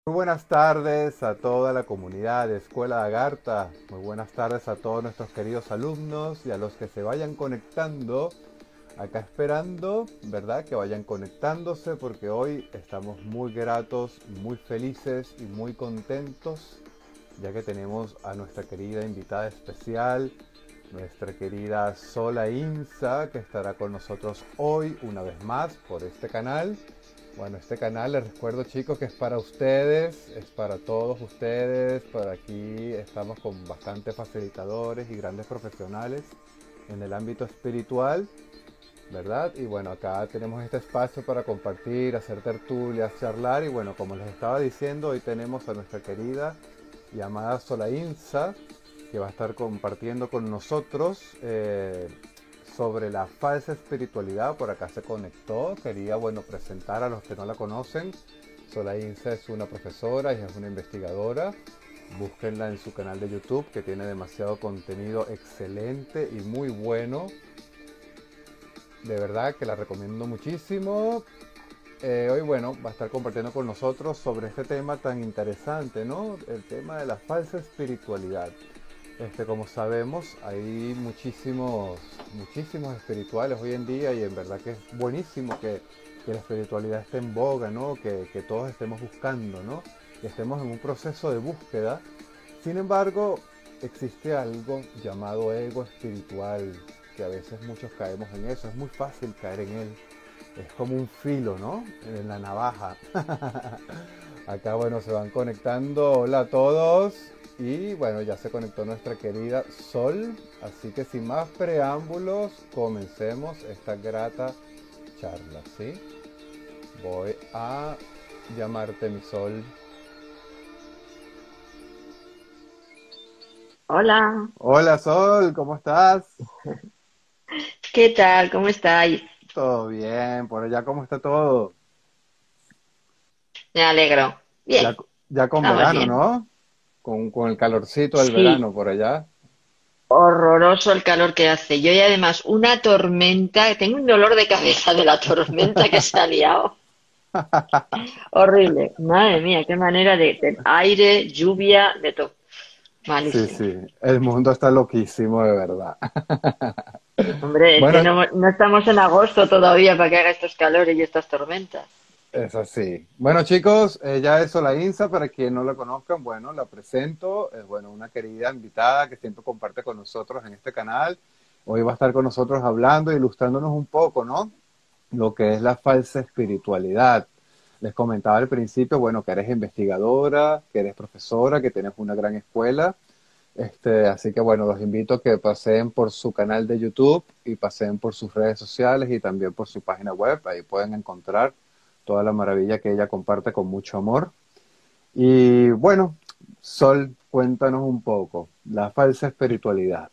Muy buenas tardes a toda la comunidad de Escuela de Agartha. Muy buenas tardes a todos nuestros queridos alumnos y a los que se vayan conectando. Acá esperando, ¿verdad? Que vayan conectándose porque hoy estamos muy gratos, muy felices y muy contentos, ya que tenemos a nuestra querida invitada especial, nuestra querida Sola Insa, que estará con nosotros hoy una vez más por este canal. Bueno, este canal les recuerdo, chicos, que es para ustedes, es para todos ustedes. Por aquí estamos con bastantes facilitadores y grandes profesionales en el ámbito espiritual, ¿verdad? Y bueno, acá tenemos este espacio para compartir, hacer tertulias, charlar. Y bueno, como les estaba diciendo, hoy tenemos a nuestra querida y amada Sola Insa, que va a estar compartiendo con nosotros sobre la falsa espiritualidad. Por acá se conectó. Quería, bueno, presentar a los que no la conocen. Sola Insa es una profesora y es una investigadora. Búsquenla en su canal de YouTube, que tiene demasiado contenido excelente y muy bueno. De verdad que la recomiendo muchísimo. Hoy, bueno, va a estar compartiendo con nosotros sobre este tema tan interesante, ¿no? El tema de la falsa espiritualidad. Como sabemos, hay muchísimos espirituales hoy en día y en verdad que es buenísimo que la espiritualidad esté en boga, ¿no? Que todos estemos buscando, ¿no? Que estemos en un proceso de búsqueda. Sin embargo, existe algo llamado ego espiritual, que a veces muchos caemos en eso. Es muy fácil caer en él. Es como un filo, ¿no? En la navaja. Acá, bueno, se van conectando. Hola a todos. Y bueno, ya se conectó nuestra querida Sol. Así que sin más preámbulos, comencemos esta grata charla, ¿sí? Voy a llamarte mi Sol. Hola, Hola Sol, ¿cómo estás? ¿qué tal? ¿Cómo estáis? Todo bien, por allá, ¿cómo está todo? Me alegro. Bien, Ya con estamos verano, bien. ¿no? Con el calorcito del Sí, verano por allá. horroroso el calor que hace. Yo y además una tormenta, tengo un dolor de cabeza de la tormenta que se ha liado. Horrible. Madre mía, qué manera de aire, lluvia, de todo. Sí, Malísimo. sí, el mundo está loquísimo de verdad. Hombre, es que Bueno, no estamos en agosto todavía para que haga estos calores y estas tormentas. es así. Bueno, chicos, ella es Sola Insa, para quien no la conozcan, bueno, la presento. Es bueno, una querida invitada que siempre comparte con nosotros en este canal. Hoy va a estar con nosotros hablando, ilustrándonos un poco, ¿no? Lo que es la falsa espiritualidad. Les comentaba al principio, bueno, que eres investigadora, que eres profesora, que tienes una gran escuela. Así que bueno, los invito a que paseen por su canal de YouTube y paseen por sus redes sociales y también por su página web. Ahí pueden encontrar toda la maravilla que ella comparte con mucho amor. Y bueno, Sol, cuéntanos un poco, la falsa espiritualidad.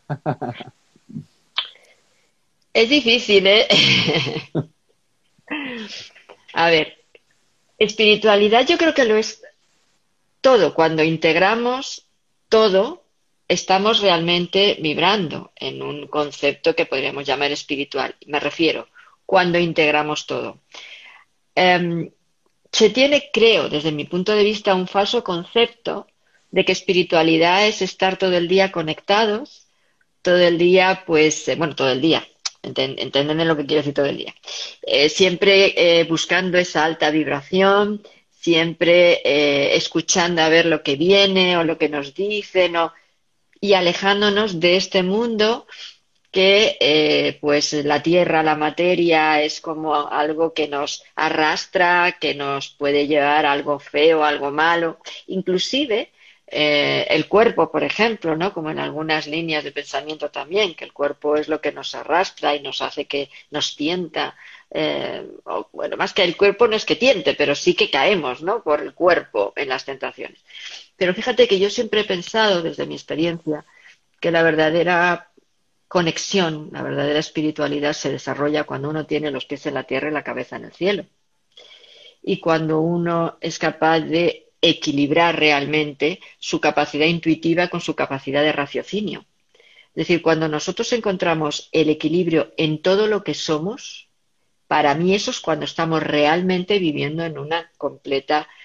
Es difícil, ¿eh? A ver, espiritualidad yo creo que lo es todo. Cuando integramos todo, estamos realmente vibrando en un concepto que podríamos llamar espiritual. Me refiero, cuando integramos todo. Em, Se tiene, creo, desde mi punto de vista, un falso concepto de que espiritualidad es estar todo el día conectados, todo el día, pues, bueno, todo el día. Entienden lo que quiero decir todo el día. Siempre buscando esa alta vibración, siempre escuchando a ver lo que viene o lo que nos dicen y alejándonos de este mundo que pues la tierra, la materia es como algo que nos arrastra, que nos puede llevar a algo feo, algo malo, inclusive el cuerpo, por ejemplo, ¿no? Como en algunas líneas de pensamiento también, que el cuerpo es lo que nos arrastra y nos hace que nos tienta. Bueno, más que el cuerpo no es que tiente, pero sí que caemos, ¿no? Por el cuerpo en las tentaciones. Pero fíjate que yo siempre he pensado, desde mi experiencia, que la verdadera conexión, la verdadera espiritualidad se desarrolla cuando uno tiene los pies en la tierra y la cabeza en el cielo. Y cuando uno es capaz de equilibrar realmente su capacidad intuitiva con su capacidad de raciocinio. Es decir, cuando nosotros encontramos el equilibrio en todo lo que somos, para mí eso es cuando estamos realmente viviendo en una completa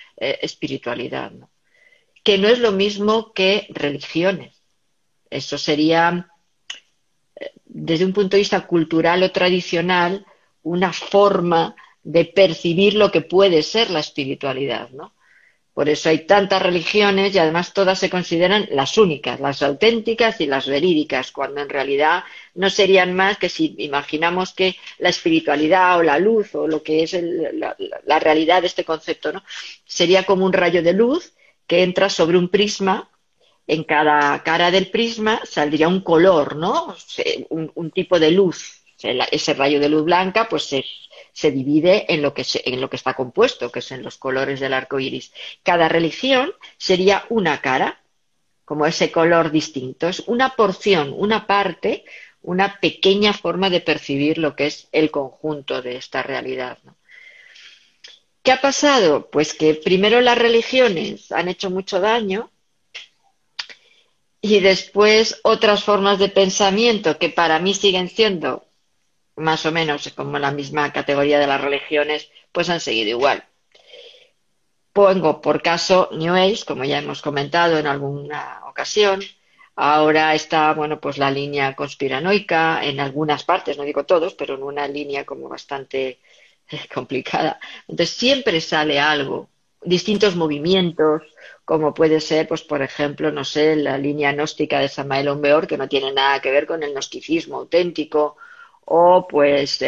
espiritualidad, ¿no? Que no es lo mismo que religiones. Eso sería, desde un punto de vista cultural o tradicional, una forma de percibir lo que puede ser la espiritualidad, ¿no? Por eso hay tantas religiones y además todas se consideran las únicas, las auténticas y las verídicas, cuando en realidad no serían más que si imaginamos que la espiritualidad o la luz o lo que es la realidad de este concepto, ¿no? Sería como un rayo de luz que entra sobre un prisma. En cada cara del prisma saldría un color, ¿no? Un tipo de luz. Ese rayo de luz blanca, pues se divide en lo que está compuesto, que es en los colores del arco iris. Cada religión sería una cara, como ese color distinto. Es una porción, una parte, una pequeña forma de percibir lo que es el conjunto de esta realidad, ¿no? ¿Qué ha pasado? Pues que primero las religiones han hecho mucho daño y después otras formas de pensamiento que para mí siguen siendo más o menos como la misma categoría de las religiones, pues han seguido igual. Pongo por caso New Age, como ya hemos comentado en alguna ocasión. Ahora está, bueno, pues la línea conspiranoica en algunas partes, no digo todos, pero en una línea como bastante complicada. Entonces siempre sale algo, distintos movimientos, como puede ser, pues por ejemplo, no sé, la línea gnóstica de Samael Aun Weor, que no tiene nada que ver con el gnosticismo auténtico, o pues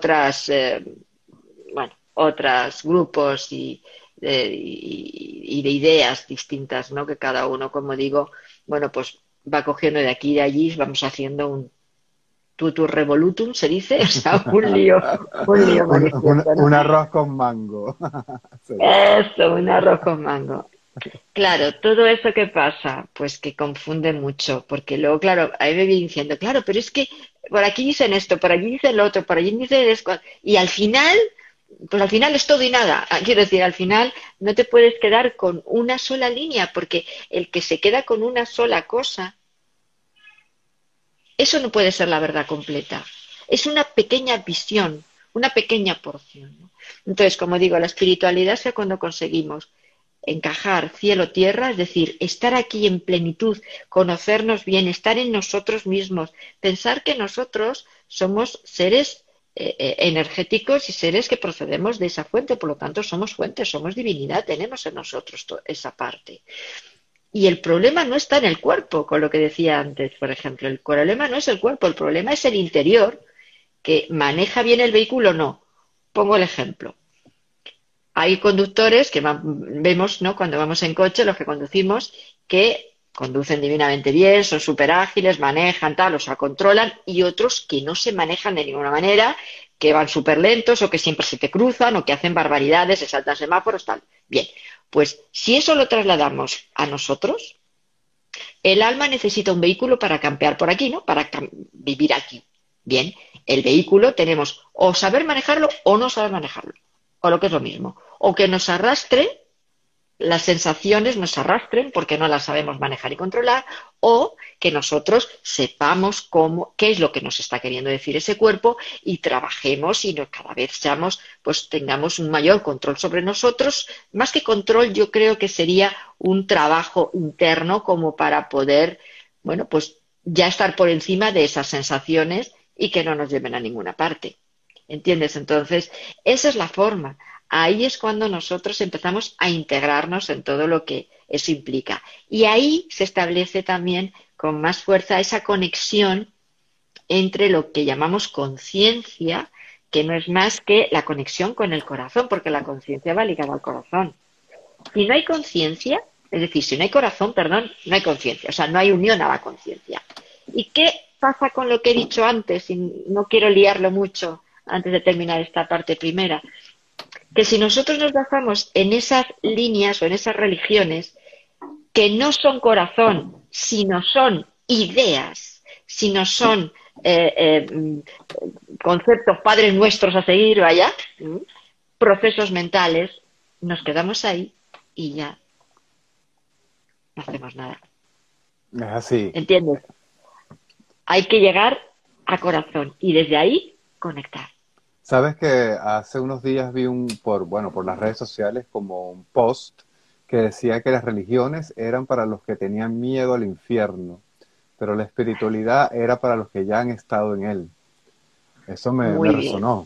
bueno, otros grupos y de ideas distintas, ¿no? Que cada uno, como digo, bueno, pues va cogiendo de aquí y de allí, vamos haciendo un tutur revolutum, se dice, o sea, un lío manifiesto, ¿no? Un arroz con mango. Sería. Eso, un arroz con mango. Claro, todo eso que pasa, pues que confunde mucho, porque luego, claro, ahí me viene diciendo, claro, pero es que por aquí dicen esto, por allí dicen lo otro, por allí dicen esto, y al final, pues al final es todo y nada. Quiero decir, al final no te puedes quedar con una sola línea, porque el que se queda con una sola cosa, eso no puede ser la verdad completa. Es una pequeña visión, una pequeña porción, ¿no? Entonces, como digo, la espiritualidad es cuando conseguimos encajar cielo-tierra, es decir, estar aquí en plenitud, conocernos bien, estar en nosotros mismos, pensar que nosotros somos seres energéticos y seres que procedemos de esa fuente, por lo tanto somos fuentes, somos divinidad, tenemos en nosotros esa parte. Y el problema no está en el cuerpo, con lo que decía antes, por ejemplo, el problema no es el cuerpo, el problema es el interior, que maneja bien el vehículo o no. Pongo el ejemplo. Hay conductores que vemos, ¿no? Cuando vamos en coche, los que conducimos, que conducen divinamente bien, son súper ágiles, manejan, tal, o sea, controlan, y otros que no se manejan de ninguna manera, que van súper lentos o que siempre se te cruzan o que hacen barbaridades, se saltan semáforos, tal. Bien, pues si eso lo trasladamos a nosotros, el alma necesita un vehículo para campear por aquí, ¿no? Para vivir aquí. Bien, el vehículo tenemos o saber manejarlo o no saber manejarlo, o lo que es lo mismo, o que nos arrastre, las sensaciones nos arrastren porque no las sabemos manejar y controlar, o que nosotros sepamos qué es lo que nos está queriendo decir ese cuerpo y trabajemos y cada vez pues tengamos un mayor control sobre nosotros. Más que control, yo creo que sería un trabajo interno como para poder, bueno, pues ya estar por encima de esas sensaciones y que no nos lleven a ninguna parte. ¿Entiendes? Entonces, esa es la forma. Ahí es cuando nosotros empezamos a integrarnos en todo lo que eso implica. Y ahí se establece también con más fuerza esa conexión entre lo que llamamos conciencia, que no es más que la conexión con el corazón, porque la conciencia va ligada al corazón. Si no hay conciencia, es decir, si no hay corazón, perdón, no hay conciencia, o sea, no hay unión a la conciencia. ¿Y qué pasa con lo que he dicho antes? Y no quiero liarlo mucho antes de terminar esta parte primera. Que si nosotros nos basamos en esas líneas o en esas religiones que no son corazón, sino son ideas, sino son conceptos padres nuestros a seguir, vaya, procesos mentales, nos quedamos ahí y ya no hacemos nada. Es así. ¿Entiendes? Hay que llegar a corazón y desde ahí conectar. Sabes que hace unos días vi por las redes sociales como un post que decía que las religiones eran para los que tenían miedo al infierno, pero la espiritualidad era para los que ya han estado en él. Eso me Muy bien. resonó.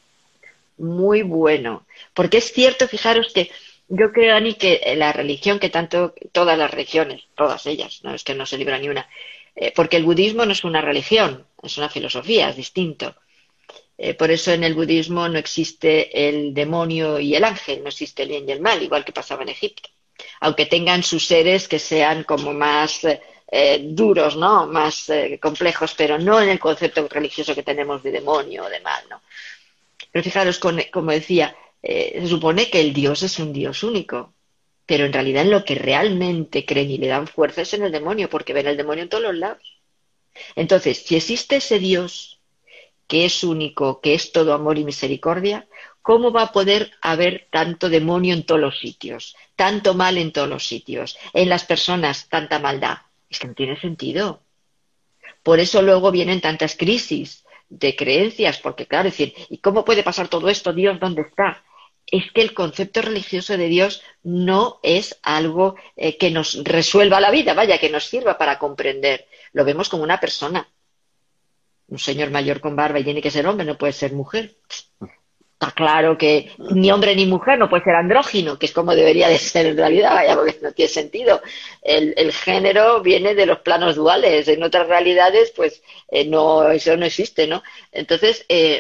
Muy bueno. Porque es cierto, fijaros que yo creo, Ani, que la religión, que tanto, todas las religiones, todas ellas, no es que no se libra ni una, porque el budismo no es una religión, es una filosofía, es distinto. Por eso en el budismo no existe el demonio y el ángel, no existe el bien y el mal, igual que pasaba en Egipto. Aunque tengan sus seres que sean como más duros, ¿no? Más complejos, pero no en el concepto religioso que tenemos de demonio o de mal, ¿no? Pero fijaros, como decía, se supone que el Dios es un Dios único, pero en realidad en lo que realmente creen y le dan fuerza es en el demonio, porque ven el demonio en todos los lados. Entonces, si existe ese Dios que es único, que es todo amor y misericordia, ¿cómo va a poder haber tanto demonio en todos los sitios, tanto mal en todos los sitios, en las personas tanta maldad? Es que no tiene sentido. Por eso luego vienen tantas crisis de creencias, porque claro, es decir, ¿y cómo puede pasar todo esto? Dios, ¿dónde está? Es que el concepto religioso de Dios no es algo que nos resuelva la vida, vaya, que nos sirva para comprender. Lo vemos como una persona, un señor mayor con barba y tiene que ser hombre, no puede ser mujer. Está claro que ni hombre ni mujer no puede ser andrógino, que es como debería de ser en realidad, vaya, porque no tiene sentido. El género viene de los planos duales, en otras realidades, pues no, eso no existe, ¿no? Entonces,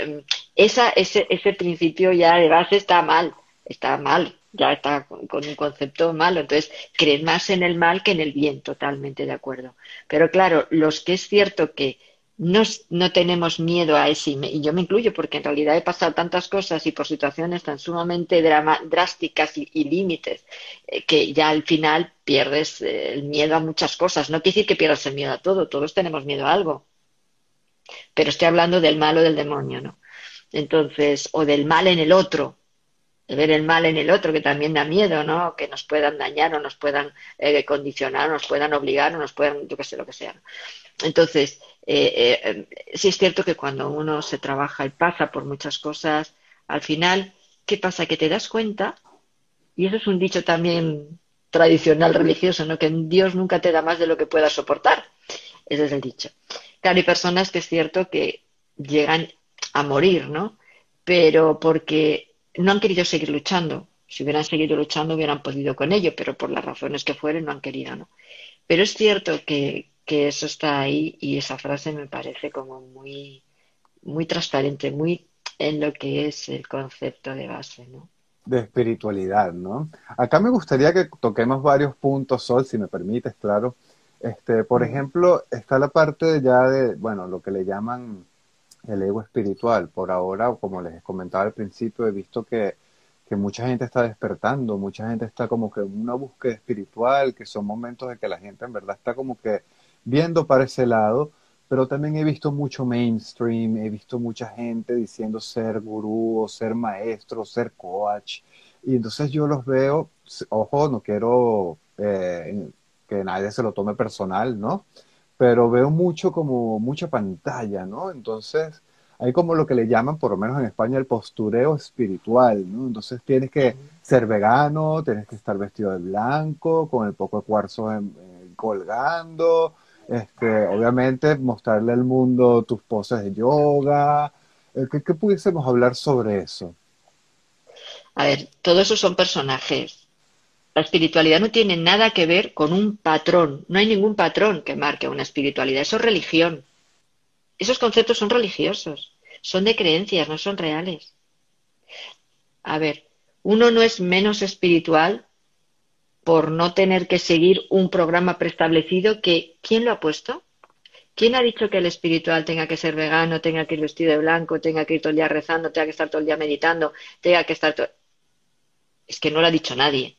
ese principio ya de base está mal, ya está con un concepto malo. Entonces, creen más en el mal que en el bien, totalmente de acuerdo. Pero claro, los que es cierto que no tenemos miedo a ese, y yo me incluyo porque en realidad he pasado tantas cosas y por situaciones tan sumamente drásticas y límites que ya al final pierdes el miedo a muchas cosas. No quiere decir que pierdas el miedo a todo, todos tenemos miedo a algo, pero estoy hablando del mal o del demonio, ¿no? Entonces, o del mal en el otro, de ver el mal en el otro, que también da miedo, ¿no? Que nos puedan dañar o nos puedan condicionar, o nos puedan obligar, o nos puedan, yo qué sé, lo que sea, ¿no? Entonces, sí es cierto que cuando uno se trabaja y pasa por muchas cosas, al final, ¿qué pasa? Que te das cuenta, y eso es un dicho también tradicional religioso, ¿no? Que Dios nunca te da más de lo que puedas soportar. Ese es el dicho. Claro, hay personas que es cierto que llegan a morir, ¿no? Pero porque no han querido seguir luchando. Si hubieran seguido luchando, hubieran podido con ello, pero por las razones que fueren, no han querido, ¿no? Pero es cierto que eso está ahí y esa frase me parece como muy, muy transparente, muy en lo que es el concepto de base, ¿no? De espiritualidad, ¿no? Acá me gustaría que toquemos varios puntos, Sol, si me permites, claro. Por Mm. ejemplo, está la parte ya de, bueno, lo que le llaman el ego espiritual. Por ahora, como les comentaba al principio, he visto que mucha gente está despertando, mucha gente está como que en una búsqueda espiritual, que son momentos de que la gente en verdad está como que viendo para ese lado, pero también he visto mucho mainstream, he visto mucha gente diciendo ser gurú o ser maestro, ser coach, y entonces yo los veo, ojo, no quiero que nadie se lo tome personal, ¿no? Pero veo mucho como mucha pantalla, ¿no? Entonces hay como lo que le llaman, por lo menos en España, el postureo espiritual, ¿no? Entonces tienes que ser vegano, tienes que estar vestido de blanco, con el poco de cuarzo colgando, obviamente mostrarle al mundo tus poses de yoga. ¿Qué pudiésemos hablar sobre eso? A ver, todos esos son personajes. La espiritualidad no tiene nada que ver con un patrón. No hay ningún patrón que marque una espiritualidad. Eso es religión. Esos conceptos son religiosos. Son de creencias, no son reales. A ver, uno no es menos espiritual por no tener que seguir un programa preestablecido que ¿quién lo ha puesto? ¿Quién ha dicho que el espiritual tenga que ser vegano, tenga que ir vestido de blanco, tenga que ir todo el día rezando, tenga que estar todo el día meditando, tenga que estar todo... Es que no lo ha dicho nadie.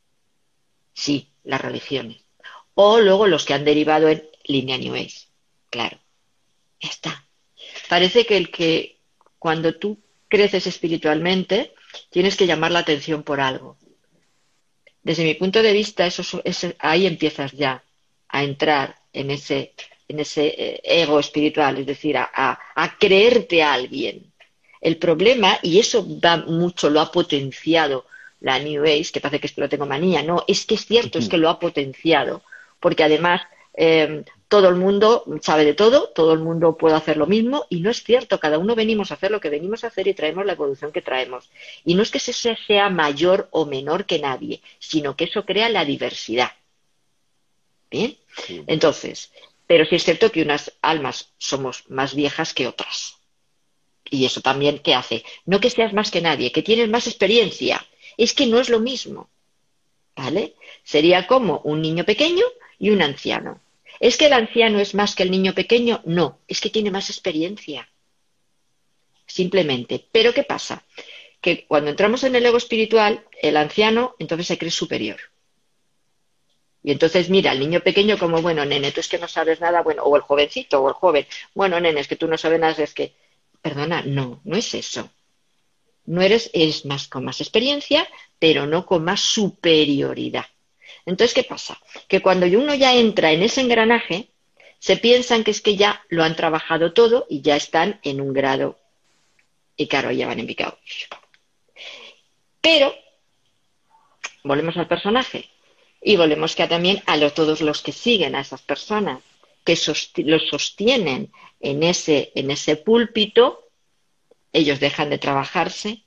Sí, las religiones. O luego los que han derivado en línea New Age. Claro, ya está. Parece que el que cuando tú creces espiritualmente tienes que llamar la atención por algo. Desde mi punto de vista, ahí empiezas ya a entrar en ese ego espiritual, es decir, a creerte a alguien. El problema, y eso va mucho, lo ha potenciado la New Age, que parece que es que lo tengo manía, no, es que es cierto, es que lo ha potenciado, porque además todo el mundo sabe de todo, todo el mundo puede hacer lo mismo, y no es cierto, cada uno venimos a hacer lo que venimos a hacer y traemos la evolución que traemos. Y no es que ese sea mayor o menor que nadie, sino que eso crea la diversidad. ¿Bien? Sí. Entonces, pero sí es cierto que unas almas somos más viejas que otras. Y eso también, ¿qué hace? No que seas más que nadie, que tienes más experiencia. Es que no es lo mismo, ¿vale? Sería como un niño pequeño y un anciano. ¿Es que el anciano es más que el niño pequeño? No, es que tiene más experiencia, simplemente. Pero ¿qué pasa? Que cuando entramos en el ego espiritual, el anciano entonces se cree superior. Y entonces mira al niño pequeño como, bueno, nene, tú es que no sabes nada, bueno, o el jovencito o el joven, bueno, nene, es que tú no sabes nada, es que, perdona, no, no es eso. No eres más con más experiencia, pero no con más superioridad. Entonces, ¿qué pasa? Que cuando uno ya entra en ese engranaje, se piensan que es que ya lo han trabajado todo y ya están en un grado, y claro, ya van en picado. Pero, volvemos al personaje, y volvemos que también todos los que siguen a esas personas, que los sostienen en ese púlpito, ellos dejan de trabajarse,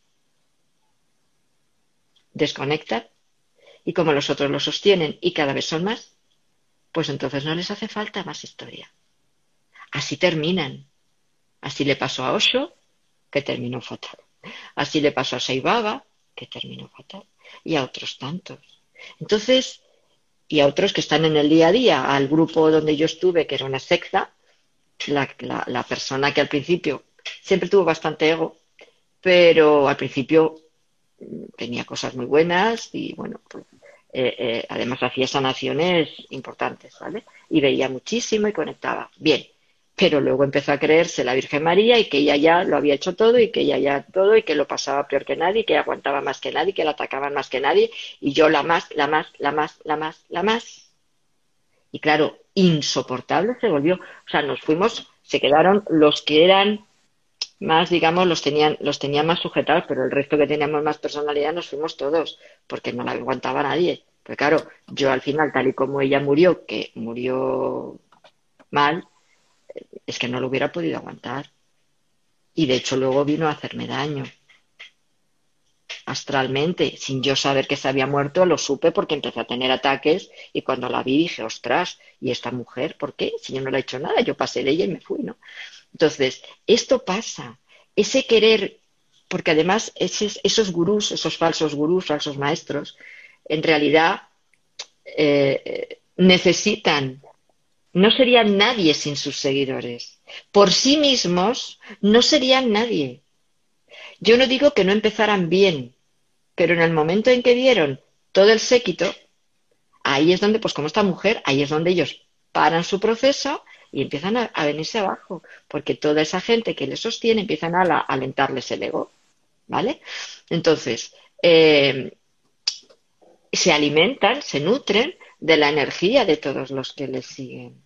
desconectan, y como los otros lo sostienen y cada vez son más, pues entonces no les hace falta más historia. Así terminan. Así le pasó a Osho, que terminó fatal. Así le pasó a Sai Baba, que terminó fatal. Y a otros tantos. Entonces, y a otros que están en el día a día, al grupo donde yo estuve, que era una secta, la persona que al principio siempre tuvo bastante ego, pero al principio tenía cosas muy buenas y bueno, pues, además hacía sanaciones importantes, ¿vale? Y veía muchísimo y conectaba. Bien, pero luego empezó a creerse la Virgen María y que ella ya lo había hecho todo y que ella ya todo y que lo pasaba peor que nadie, que aguantaba más que nadie, que la atacaban más que nadie y yo la más, la más, la más, la más, la más. Y claro, insoportable se volvió. O sea, nos fuimos, se quedaron los que eran más, digamos, los tenían más sujetados, pero el resto que teníamos más personalidad nos fuimos todos, porque no la aguantaba nadie. Pues claro, yo al final, tal y como ella murió, que murió mal, es que no lo hubiera podido aguantar. Y de hecho luego vino a hacerme daño, astralmente, sin yo saber que se había muerto, lo supe porque empecé a tener ataques y cuando la vi dije, ostras, ¿y esta mujer? ¿Por qué? Si yo no le he hecho nada, yo pasé de ella y me fui, ¿no? Entonces, esto pasa, ese querer, porque además esos gurús, esos falsos gurús, falsos maestros, en realidad necesitan, no serían nadie sin sus seguidores. Por sí mismos no serían nadie. Yo no digo que no empezaran bien, pero en el momento en que dieron todo el séquito, ahí es donde, pues como esta mujer, ahí es donde ellos paran su proceso y empiezan a venirse abajo, porque toda esa gente que les sostiene empiezan a alentarles el ego, ¿vale? Entonces, se alimentan, se nutren de la energía de todos los que les siguen.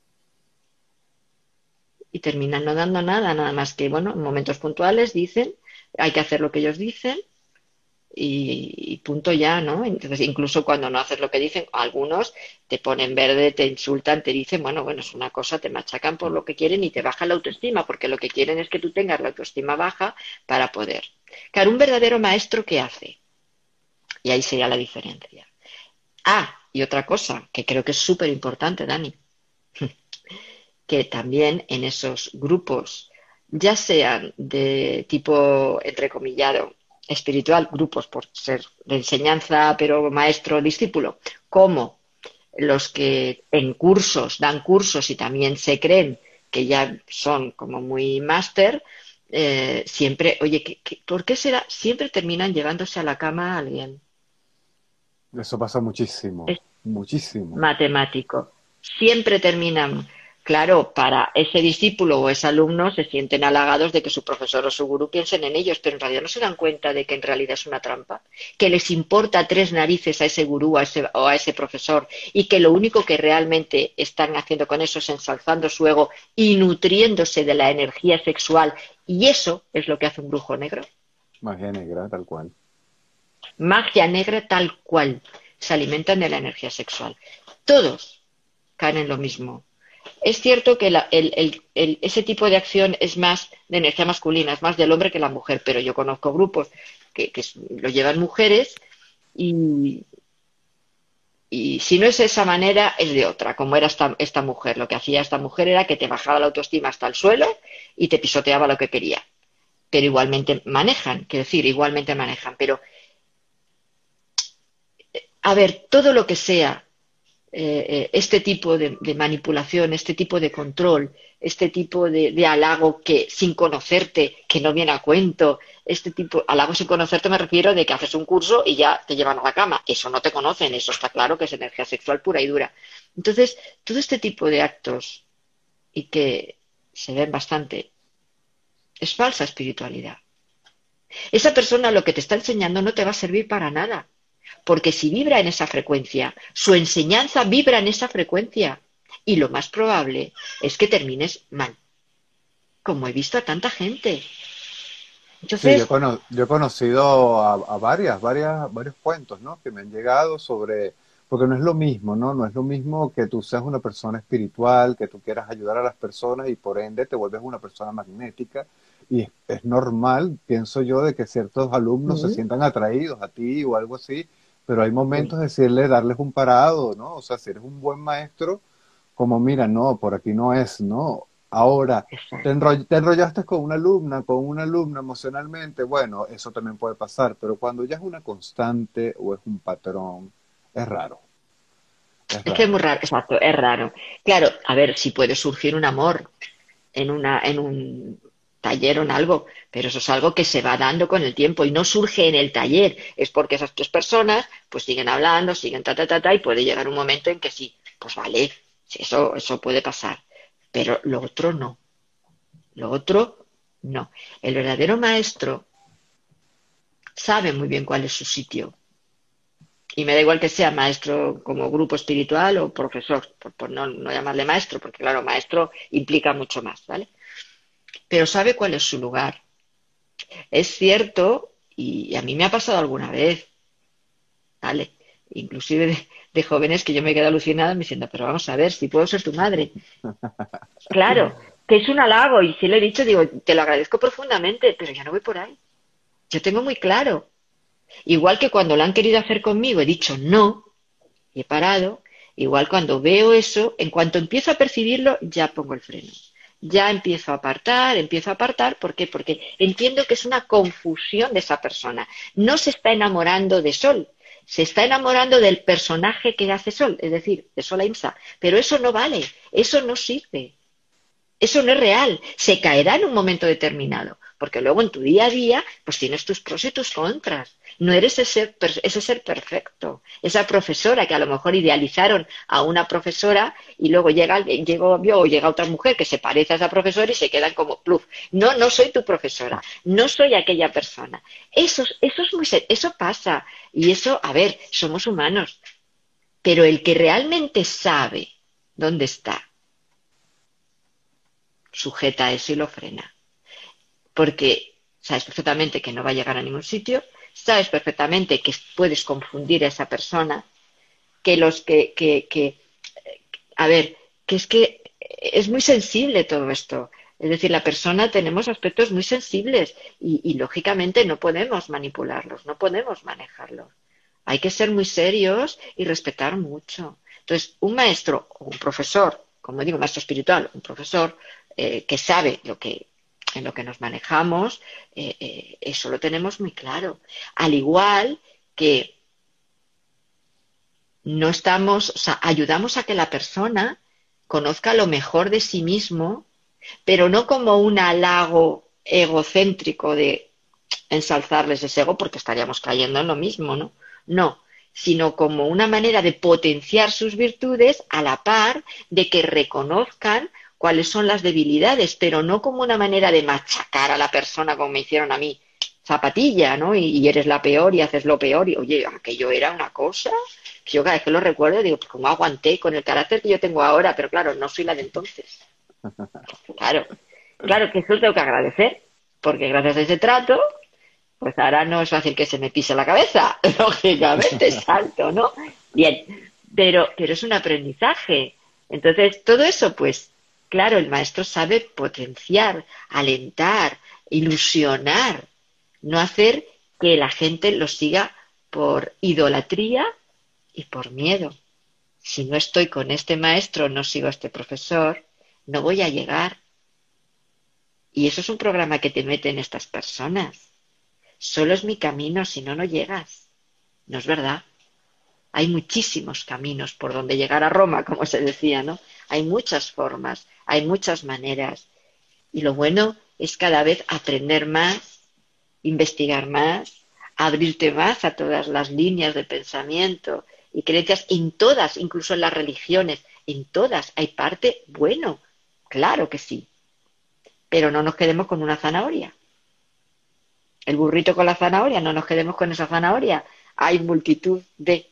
Y terminan no dando nada, nada más que, bueno, en momentos puntuales dicen, hay que hacer lo que ellos dicen, y punto ya, ¿no? Entonces, incluso cuando no haces lo que dicen, algunos te ponen verde, te insultan, te dicen, bueno, es una cosa, te machacan por lo que quieren y te bajan la autoestima, porque lo que quieren es que tú tengas la autoestima baja para poder. Claro, un verdadero maestro, ¿qué hace? Y ahí sería la diferencia. Ah, y otra cosa que creo que es súper importante, Dani, que también en esos grupos, ya sean de tipo entrecomillado, espiritual, grupos por ser de enseñanza, pero maestro, discípulo, como los que en cursos dan cursos y también se creen que ya son como muy máster, siempre, oye, ¿por qué será? Siempre terminan llevándose a la cama a alguien. Eso pasa muchísimo, Es muchísimo. matemático. Siempre terminan. Claro, para ese discípulo o ese alumno se sienten halagados de que su profesor o su gurú piensen en ellos, pero en realidad no se dan cuenta de que en realidad es una trampa, que les importa tres narices a ese gurú o a ese profesor y que lo único que realmente están haciendo con eso es ensalzando su ego y nutriéndose de la energía sexual. Y eso es lo que hace un brujo negro. Magia negra, tal cual. Magia negra tal cual. Se alimentan de la energía sexual. Todos caen en lo mismo. Es cierto que ese tipo de acción es más de energía masculina, es más del hombre que la mujer, pero yo conozco grupos que lo llevan mujeres y, y si no es de esa manera, es de otra, como era esta mujer. Lo que hacía esta mujer era que te bajaba la autoestima hasta el suelo y te pisoteaba lo que quería. Pero igualmente manejan, quiero decir, igualmente manejan. Pero, a ver, todo lo que sea este tipo de manipulación, este tipo de control, este tipo de halago que sin conocerte, que no viene a cuento, este tipo, halago sin conocerte me refiero de que haces un curso y ya te llevan a la cama. Eso no te conocen, eso está claro que es energía sexual pura y dura. Entonces, todo este tipo de actos y que se ven bastante, es falsa espiritualidad. Esa persona lo que te está enseñando no te va a servir para nada. Porque si vibra en esa frecuencia, su enseñanza vibra en esa frecuencia. Y lo más probable es que termines mal. Como he visto a tanta gente. Sí, Entonces, yo he conocido a varios cuentos, ¿no? Que me han llegado sobre, porque no es lo mismo, ¿no? No es lo mismo que tú seas una persona espiritual, que tú quieras ayudar a las personas y por ende te vuelves una persona magnética. Y es normal, pienso yo, de que ciertos alumnos se mm, sientan atraídos a ti o algo así, pero hay momentos uy, de decirle, darles un parado, ¿no? O sea, si eres un buen maestro, como mira, no, por aquí no es, ¿no? Ahora, exacto. te enrollaste con una alumna emocionalmente, bueno, eso también puede pasar, pero cuando ya es una constante o es un patrón, es raro, es Es que es muy raro. raro, exacto, es raro. Claro, a ver, si puede surgir un amor en un taller o en algo, pero eso es algo que se va dando con el tiempo y no surge en el taller, es porque esas tres personas pues siguen hablando, siguen y puede llegar un momento en que sí, pues vale, sí, eso puede pasar, pero lo otro no, lo otro no. El verdadero maestro sabe muy bien cuál es su sitio y me da igual que sea maestro como grupo espiritual o profesor, por no llamarle maestro, porque claro, maestro implica mucho más, ¿vale? Pero sabe cuál es su lugar. Es cierto, y a mí me ha pasado alguna vez, ¿vale? Inclusive de jóvenes que yo me quedo alucinada me diciendo, pero vamos a ver, si puedo ser tu madre. Claro, que es un halago, y si le he dicho, digo, te lo agradezco profundamente, pero yo no voy por ahí. Yo tengo muy claro. Igual que cuando lo han querido hacer conmigo, he dicho no, y he parado. Igual cuando veo eso, en cuanto empiezo a percibirlo, ya pongo el freno. Ya empiezo a apartar, ¿por qué? Porque entiendo que es una confusión de esa persona. No se está enamorando de Sol, se está enamorando del personaje que hace Sol, es decir, de Sol Aimsa. Pero eso no vale, eso no sirve. Eso no es real, se caerá en un momento determinado, porque luego en tu día a día pues tienes tus pros y tus contras. No eres ese ser perfecto, esa profesora que a lo mejor idealizaron a una profesora y luego llego yo o llega otra mujer que se parece a esa profesora y se quedan como pluf. No, no soy tu profesora, no soy aquella persona. Eso es eso pasa y eso, a ver, somos humanos, pero el que realmente sabe dónde está sujeta a eso y lo frena. Porque sabes perfectamente que no va a llegar a ningún sitio, sabes perfectamente que puedes confundir a esa persona, que a ver, que es que es muy sensible todo esto. Es decir, la persona tenemos aspectos muy sensibles y lógicamente no podemos manipularlos, no podemos manejarlos. Hay que ser muy serios y respetar mucho. Entonces, un maestro o un profesor, como digo, maestro espiritual, un profesor que sabe en lo que nos manejamos, eso lo tenemos muy claro. Al igual que no estamos, o sea, ayudamos a que la persona conozca lo mejor de sí mismo, pero no como un halago egocéntrico de ensalzarles ese ego, porque estaríamos cayendo en lo mismo, ¿no? No, sino como una manera de potenciar sus virtudes a la par de que reconozcan cuáles son las debilidades, pero no como una manera de machacar a la persona como me hicieron a mí, zapatilla, ¿no? Y eres la peor y haces lo peor. Y oye, aquello era una cosa que yo cada vez que lo recuerdo digo, pues cómo aguanté con el carácter que yo tengo ahora, pero claro, no soy la de entonces. Claro, claro que eso lo tengo que agradecer, porque gracias a ese trato pues ahora no es fácil que se me pise la cabeza, lógicamente, salto, ¿no? Bien, pero es un aprendizaje. Entonces, todo eso, pues, claro, el maestro sabe potenciar, alentar, ilusionar, no hacer que la gente lo siga por idolatría y por miedo. Si no estoy con este maestro, no sigo a este profesor, no voy a llegar. Y eso es un programa que te meten estas personas. Solo es mi camino, si no, no llegas. No es verdad. Hay muchísimos caminos por donde llegar a Roma, como se decía, ¿no? Hay muchas formas, hay muchas maneras. Y lo bueno es cada vez aprender más, investigar más, abrirte más a todas las líneas de pensamiento y creencias en todas, incluso en las religiones, en todas hay parte bueno, claro que sí, pero no nos quedemos con una zanahoria. El burrito con la zanahoria, no nos quedemos con esa zanahoria. Hay multitud de...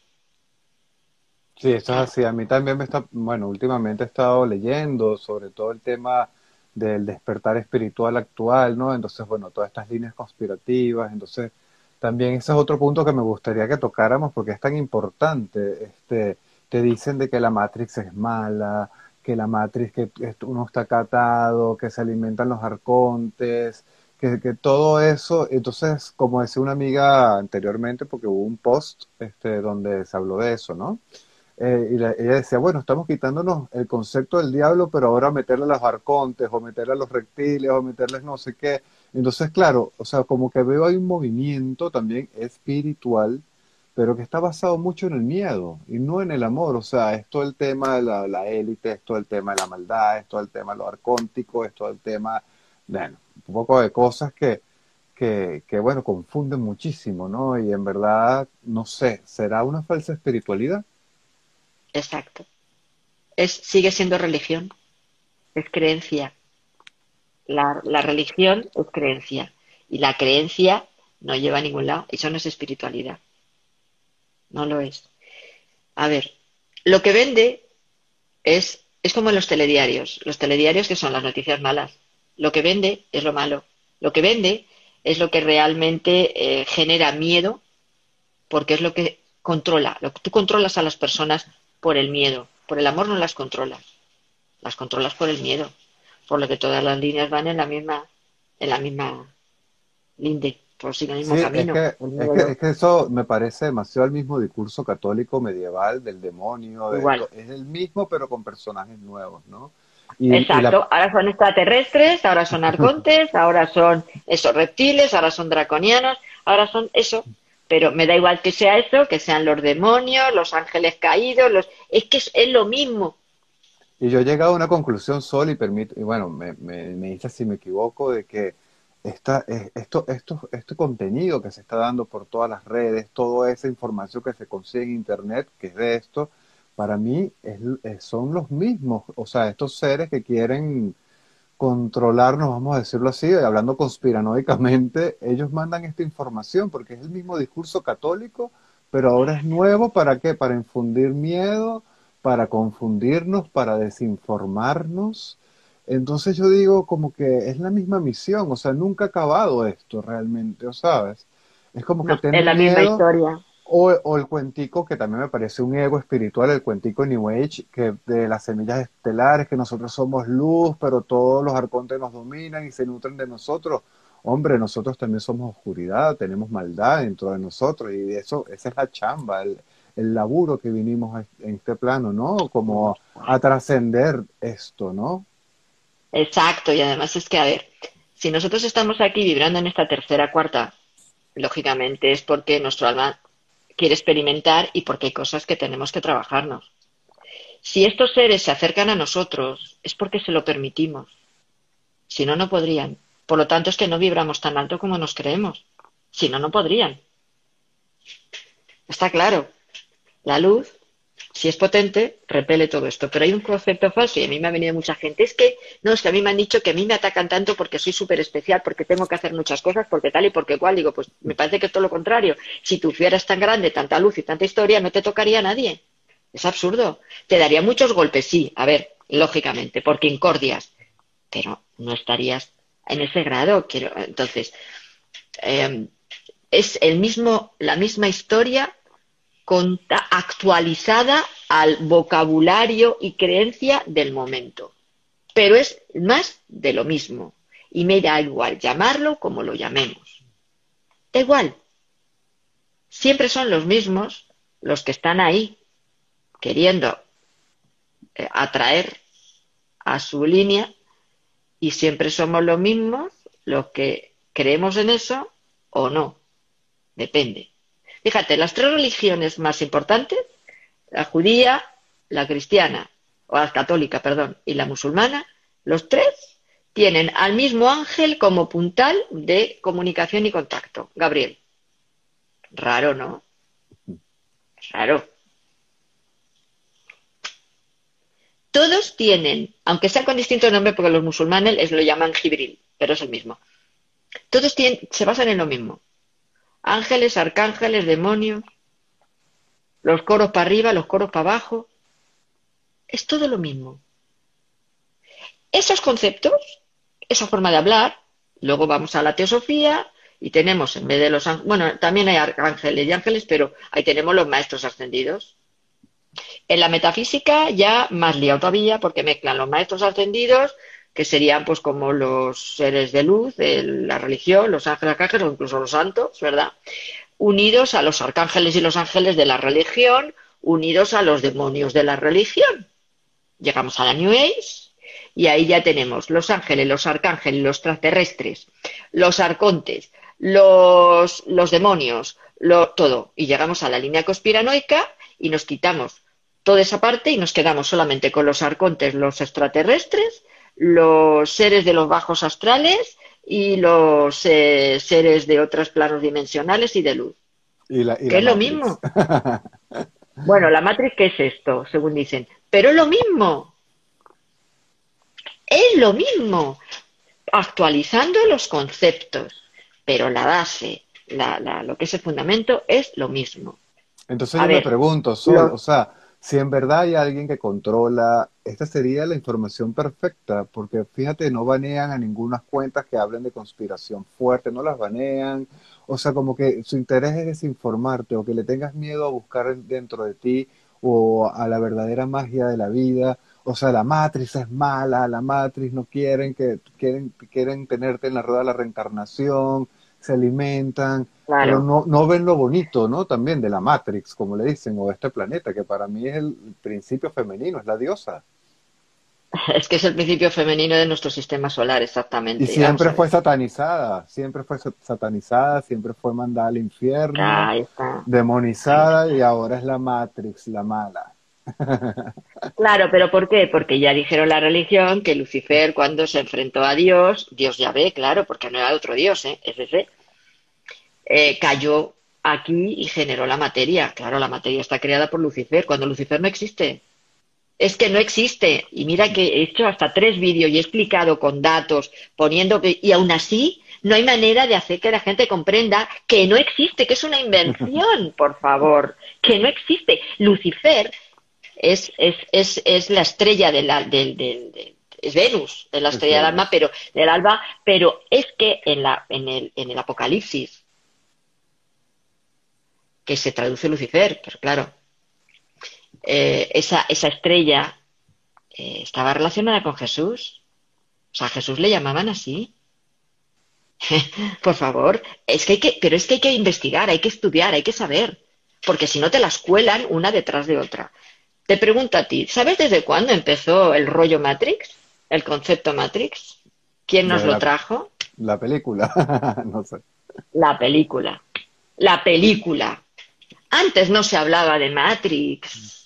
Sí, eso es Claro, así. A mí también me está, bueno, últimamente he estado leyendo sobre todo el tema del despertar espiritual actual, ¿no? Entonces, bueno, todas estas líneas conspirativas. Entonces, también ese es otro punto que me gustaría que tocáramos porque es tan importante. Te dicen de que la Matrix es mala, que la Matrix, que uno está catado, que se alimentan los arcontes, que todo eso. Entonces, como decía una amiga anteriormente, porque hubo un post donde se habló de eso, ¿no? Ella decía, bueno, estamos quitándonos el concepto del diablo, pero ahora meterle a los arcontes, o meterle a los reptiles, o meterles no sé qué. Entonces, claro, o sea, como que veo hay un movimiento también espiritual, pero que está basado mucho en el miedo y no en el amor. O sea, es todo el tema de la élite, es todo el tema de la maldad, es todo el tema de lo arcóntico, es todo el tema, bueno, un poco de cosas que, bueno, confunden muchísimo, ¿no? Y en verdad, no sé, ¿será una falsa espiritualidad? exacto. Sigue siendo religión, es creencia. La religión es creencia. Y la creencia no lleva a ningún lado. Eso no es espiritualidad. No lo es. A ver, lo que vende es como en los telediarios. Los telediarios que son las noticias malas. Lo que vende es lo malo. Lo que vende es lo que realmente genera miedo porque es lo que controla. Tú controlas a las personas por el miedo. Por el amor no las controlas por el miedo. Por lo que todas las líneas van en la misma linde, por sí, en el Sí, mismo camino. El es miedo, que eso me parece demasiado el mismo discurso católico medieval del demonio, de igual. esto. Es el mismo, pero con personajes nuevos, ¿no? Y la, Exacto. Ahora son extraterrestres, ahora son arcontes, ahora son esos reptiles, ahora son draconianos, ahora son eso. Pero me da igual que sea eso, que sean los demonios, los ángeles caídos, es que es lo mismo. y yo he llegado a una conclusión sola y permite, y bueno, me dice si me equivoco, de que este contenido que se está dando por todas las redes, toda esa información que se consigue en internet, que es de esto, para mí son los mismos, o sea, estos seres que quieren controlarnos, vamos a decirlo así, hablando conspiranoicamente, ellos mandan esta información porque es el mismo discurso católico, pero ahora es nuevo, ¿para qué? Para infundir miedo, para confundirnos, para desinformarnos. Entonces yo digo como que es la misma misión, o sea, nunca ha acabado esto realmente, ¿o sabes? Es como que No, es ten la misma miedo historia. o el cuentico, que también me parece un ego espiritual, el cuentico New Age, que de las semillas estelares, que nosotros somos luz, pero todos los arcontes nos dominan y se nutren de nosotros. Hombre, nosotros también somos oscuridad, tenemos maldad dentro de nosotros y de eso, esa es la chamba, el laburo que vinimos en este plano, ¿no? Como a trascender esto, ¿no? Exacto. Y además es que, a ver, si nosotros estamos aquí vibrando en esta tercera, cuarta, lógicamente es porque nuestro alma quiere experimentar y porque hay cosas que tenemos que trabajarnos. Si estos seres se acercan a nosotros, es porque se lo permitimos. Si no, no podrían. Por lo tanto, es que no vibramos tan alto como nos creemos. Si no, no podrían. Está claro. La luz, si es potente, repele todo esto. Pero hay un concepto falso y a mí me ha venido mucha gente. Es que, no, es que a mí me han dicho que a mí me atacan tanto porque soy súper especial, porque tengo que hacer muchas cosas, porque tal y porque cual. Digo, pues me parece que es todo lo contrario. Si tú fueras tan grande, tanta luz y tanta historia, no te tocaría a nadie. Es absurdo. Te daría muchos golpes, sí, a ver, lógicamente, porque incordias, pero no estarías en ese grado. Entonces, eh, es la misma historia actualizada al vocabulario y creencia del momento. Pero es más de lo mismo. Y me da igual llamarlo como lo llamemos. Da igual. Siempre son los mismos los que están ahí queriendo atraer a su línea y siempre somos los mismos los que creemos en eso o no. Depende. Fíjate, las tres religiones más importantes, la judía, la cristiana, o la católica, perdón, y la musulmana, los tres tienen al mismo ángel como puntal de comunicación y contacto, Gabriel. Raro, ¿no? Raro. Todos tienen, aunque sea con distinto nombre, porque los musulmanes lo llaman Jibril, pero es el mismo. Todos se basan en lo mismo. Ángeles, arcángeles, demonios, los coros para arriba, los coros para abajo. Es todo lo mismo. Esos conceptos, esa forma de hablar, luego vamos a la teosofía y tenemos, en vez de los ángeles, bueno, también hay arcángeles y ángeles, pero ahí tenemos los maestros ascendidos. En la metafísica ya más liado todavía, porque mezclan los maestros ascendidos, que serían pues como los seres de luz de la religión, los ángeles, arcángeles o incluso los santos, ¿verdad? Unidos a los arcángeles y los ángeles de la religión, unidos a los demonios de la religión. Llegamos a la New Age y ahí ya tenemos los ángeles, los arcángeles, los extraterrestres, los arcontes, los demonios, todo. Y llegamos a la línea conspiranoica y nos quitamos toda esa parte y nos quedamos solamente con los arcontes, los extraterrestres, los seres de los bajos astrales y los seres de otros planos dimensionales y de luz. Que es lo mismo. Bueno, la Matrix, ¿qué es esto? Según dicen. Pero es lo mismo. Es lo mismo. Actualizando los conceptos. Pero la base, lo que es el fundamento, es lo mismo. Entonces yo me pregunto, Sol, o sea, si en verdad hay alguien que controla, esta sería la información perfecta, porque fíjate, no banean a ninguna cuentas que hablen de conspiración fuerte, no las banean, o sea, como que su interés es desinformarte o que le tengas miedo a buscar dentro de ti o a la verdadera magia de la vida. O sea, la Matrix es mala, la Matrix no quieren tenerte en la rueda de la reencarnación, se alimentan, Claro. pero no ven lo bonito, ¿no? También de la Matrix, como le dicen, o de este planeta, que para mí es el principio femenino, es la diosa. Es que es el principio femenino de nuestro sistema solar, exactamente. Y siempre fue satanizada, siempre fue mandada al infierno, Ahí está. demonizada, y ahora es la Matrix, la mala. Claro, pero ¿por qué? Porque ya dijeron la religión que Lucifer cuando se enfrentó a Dios, Dios ya ve, claro, porque no era otro Dios, es ese, cayó aquí y generó la materia. Claro, la materia está creada por Lucifer, cuando Lucifer no existe. Es que no existe. Y mira que he hecho hasta 3 vídeos y he explicado con datos, y aún así no hay manera de hacer que la gente comprenda que no existe, que es una invención, por favor, que no existe. Lucifer es la estrella es Venus, es la estrella del alba, pero es que en el Apocalipsis, que se traduce Lucifer, pero claro, esa estrella estaba relacionada con Jesús. O sea, a Jesús le llamaban así. Por favor, pero es que hay que investigar, hay que estudiar, hay que saber, porque si no te las cuelan una detrás de otra. Te pregunto a ti, ¿sabes desde cuándo empezó el rollo Matrix? El concepto Matrix. ¿Quién nos lo trajo? La película, no sé. La película. La película. Antes no se hablaba de Matrix.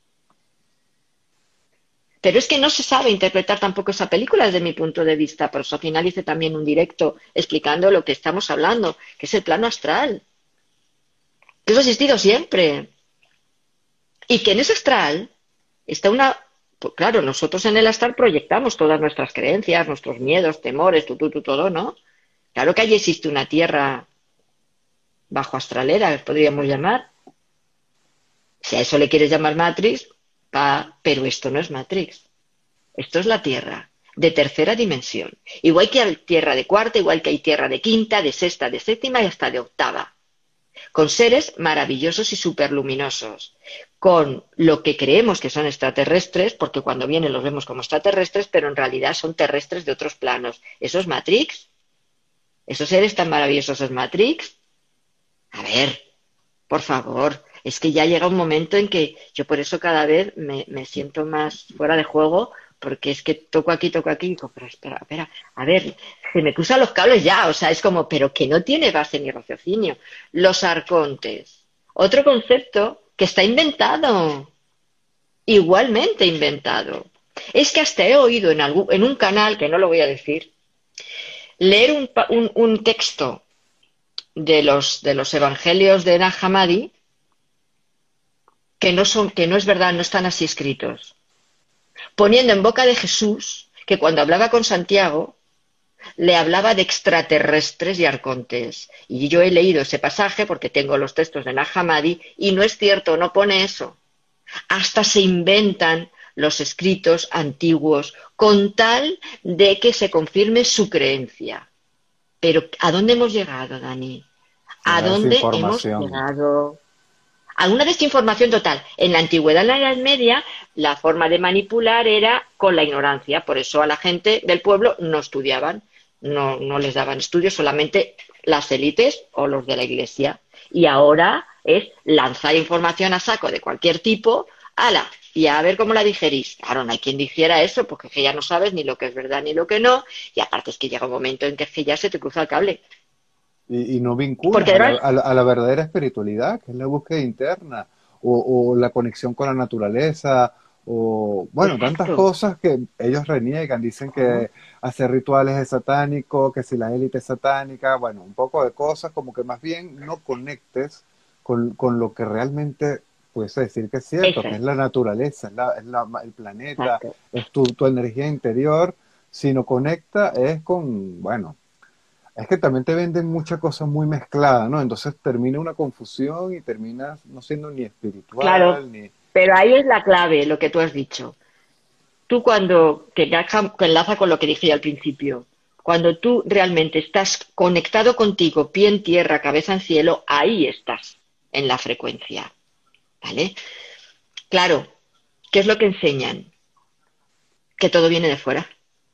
Pero es que no se sabe interpretar tampoco esa película desde mi punto de vista. Por eso al final hice también un directo explicando lo que estamos hablando, que es el plano astral. Que eso ha existido siempre. Y que en ese astral está una... Pues claro, nosotros en el astral proyectamos todas nuestras creencias, nuestros miedos, temores, todo, ¿no? Claro que allí existe una tierra bajo astralera, podríamos llamar. Si a eso le quieres llamar Matrix, pero esto no es Matrix. Esto es la Tierra, de tercera dimensión. Igual que hay tierra de cuarta, igual que hay tierra de quinta, de sexta, de séptima y hasta de octava. Con seres maravillosos y superluminosos. Con lo que creemos que son extraterrestres, porque cuando vienen los vemos como extraterrestres, pero en realidad son terrestres de otros planos. ¿Eso es Matrix? ¿Esos seres tan maravillosos es Matrix? A ver, por favor, es que ya llega un momento en que yo por eso cada vez me siento más fuera de juego, porque es que toco aquí y digo, pero espera, a ver, se me cruzan los cables ya, o sea, es como, pero que no tiene base ni raciocinio. Los arcontes, otro concepto que está inventado, igualmente inventado. Es que hasta he oído en un canal, que no lo voy a decir, leer un texto de los evangelios de Nag Hammadi que no es verdad, no están así escritos, poniendo en boca de Jesús que cuando hablaba con Santiago le hablaba de extraterrestres y arcontes. Y yo he leído ese pasaje porque tengo los textos de Nag Hammadi y no es cierto, no pone eso. Hasta se inventan los escritos antiguos con tal de que se confirme su creencia. Pero ¿a dónde hemos llegado, Dani? ¿A La dónde hemos desinformación. llegado? Alguna desinformación total. En la antigüedad, en la Edad Media, la forma de manipular era con la ignorancia. Por eso a la gente del pueblo no estudiaban, no les daban estudios, solamente las élites o los de la iglesia. Y ahora es lanzar información a saco de cualquier tipo, ¡hala! Y a ver cómo la digerís. Claro, no hay quien dijera eso, porque es que ya no sabes ni lo que es verdad ni lo que no. Y aparte es que llega un momento en que ya se te cruza el cable. Y no vinculas Porque a la, además, a la- a la verdadera espiritualidad, que es la búsqueda interna, o la conexión con la naturaleza, o bueno, tantas exacto. cosas que ellos reniegan, dicen que hacer rituales es satánico, que si la élite es satánica, bueno, un poco de cosas, como que más bien no conectes con lo que realmente puedes decir que es cierto, que es Exacto. la naturaleza, el planeta, es tu energía interior, sino conecta es con, bueno, es que también te venden muchas cosas muy mezcladas, ¿no? Entonces termina una confusión y terminas no siendo ni Claro, espiritual, ni... pero ahí es la clave, lo que tú has dicho. Tú que enlaza con lo que dije yo al principio, cuando tú realmente estás conectado contigo, pie en tierra, cabeza en cielo, ahí estás, en la frecuencia, ¿vale? Claro, ¿qué es lo que enseñan? Que todo viene de fuera.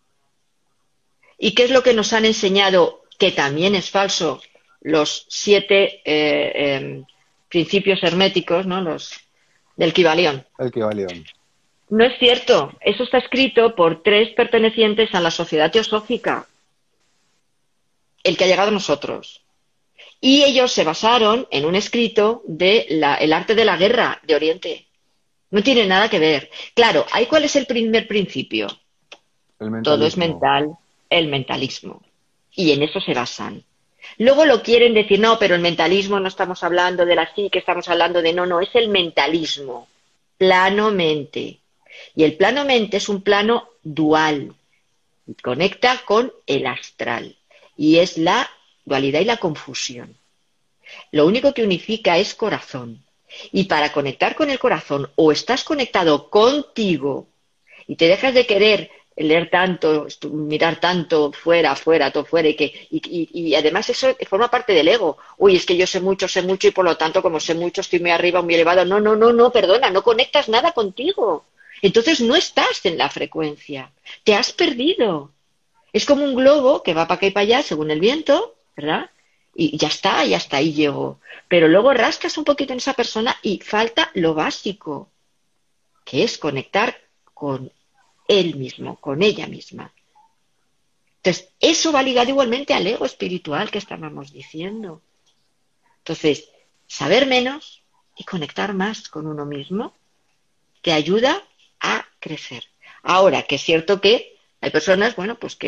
¿Y qué es lo que nos han enseñado? Que también es falso, los 7 principios herméticos, ¿no? Los del Kybalión. El que va León. No es cierto. Eso está escrito por 3 pertenecientes a la Sociedad Teosófica, el que ha llegado a nosotros. Y ellos se basaron en un escrito de el arte de la guerra de Oriente. No tiene nada que ver. Claro, ¿ahí cuál es el primer principio? El Todo es mentalismo. mental, el mentalismo. Y en eso se basan. Luego lo quieren decir, no, pero el mentalismo no estamos hablando de la psique, estamos hablando de no, es el mentalismo. Plano mente. Y el plano mente es un plano dual. Y conecta con el astral. Y es la dualidad y la confusión. Lo único que unifica es corazón. Y para conectar con el corazón, o estás conectado contigo y te dejas de querer leer tanto, mirar tanto fuera, todo fuera, y además eso forma parte del ego. Uy, es que yo sé mucho y por lo tanto, como sé mucho, estoy muy arriba, muy elevado. No, perdona, no conectas nada contigo. Entonces no estás en la frecuencia, te has perdido. Es como un globo que va para acá y para allá según el viento, ¿verdad? Y ya está, y hasta ahí llegó. Pero luego rascas un poquito en esa persona y falta lo básico, que es conectar con él mismo, con ella misma. Entonces, eso va ligado igualmente al ego espiritual que estábamos diciendo. Entonces, saber menos y conectar más con uno mismo te ayuda a crecer. Ahora, que es cierto que hay personas, bueno, pues que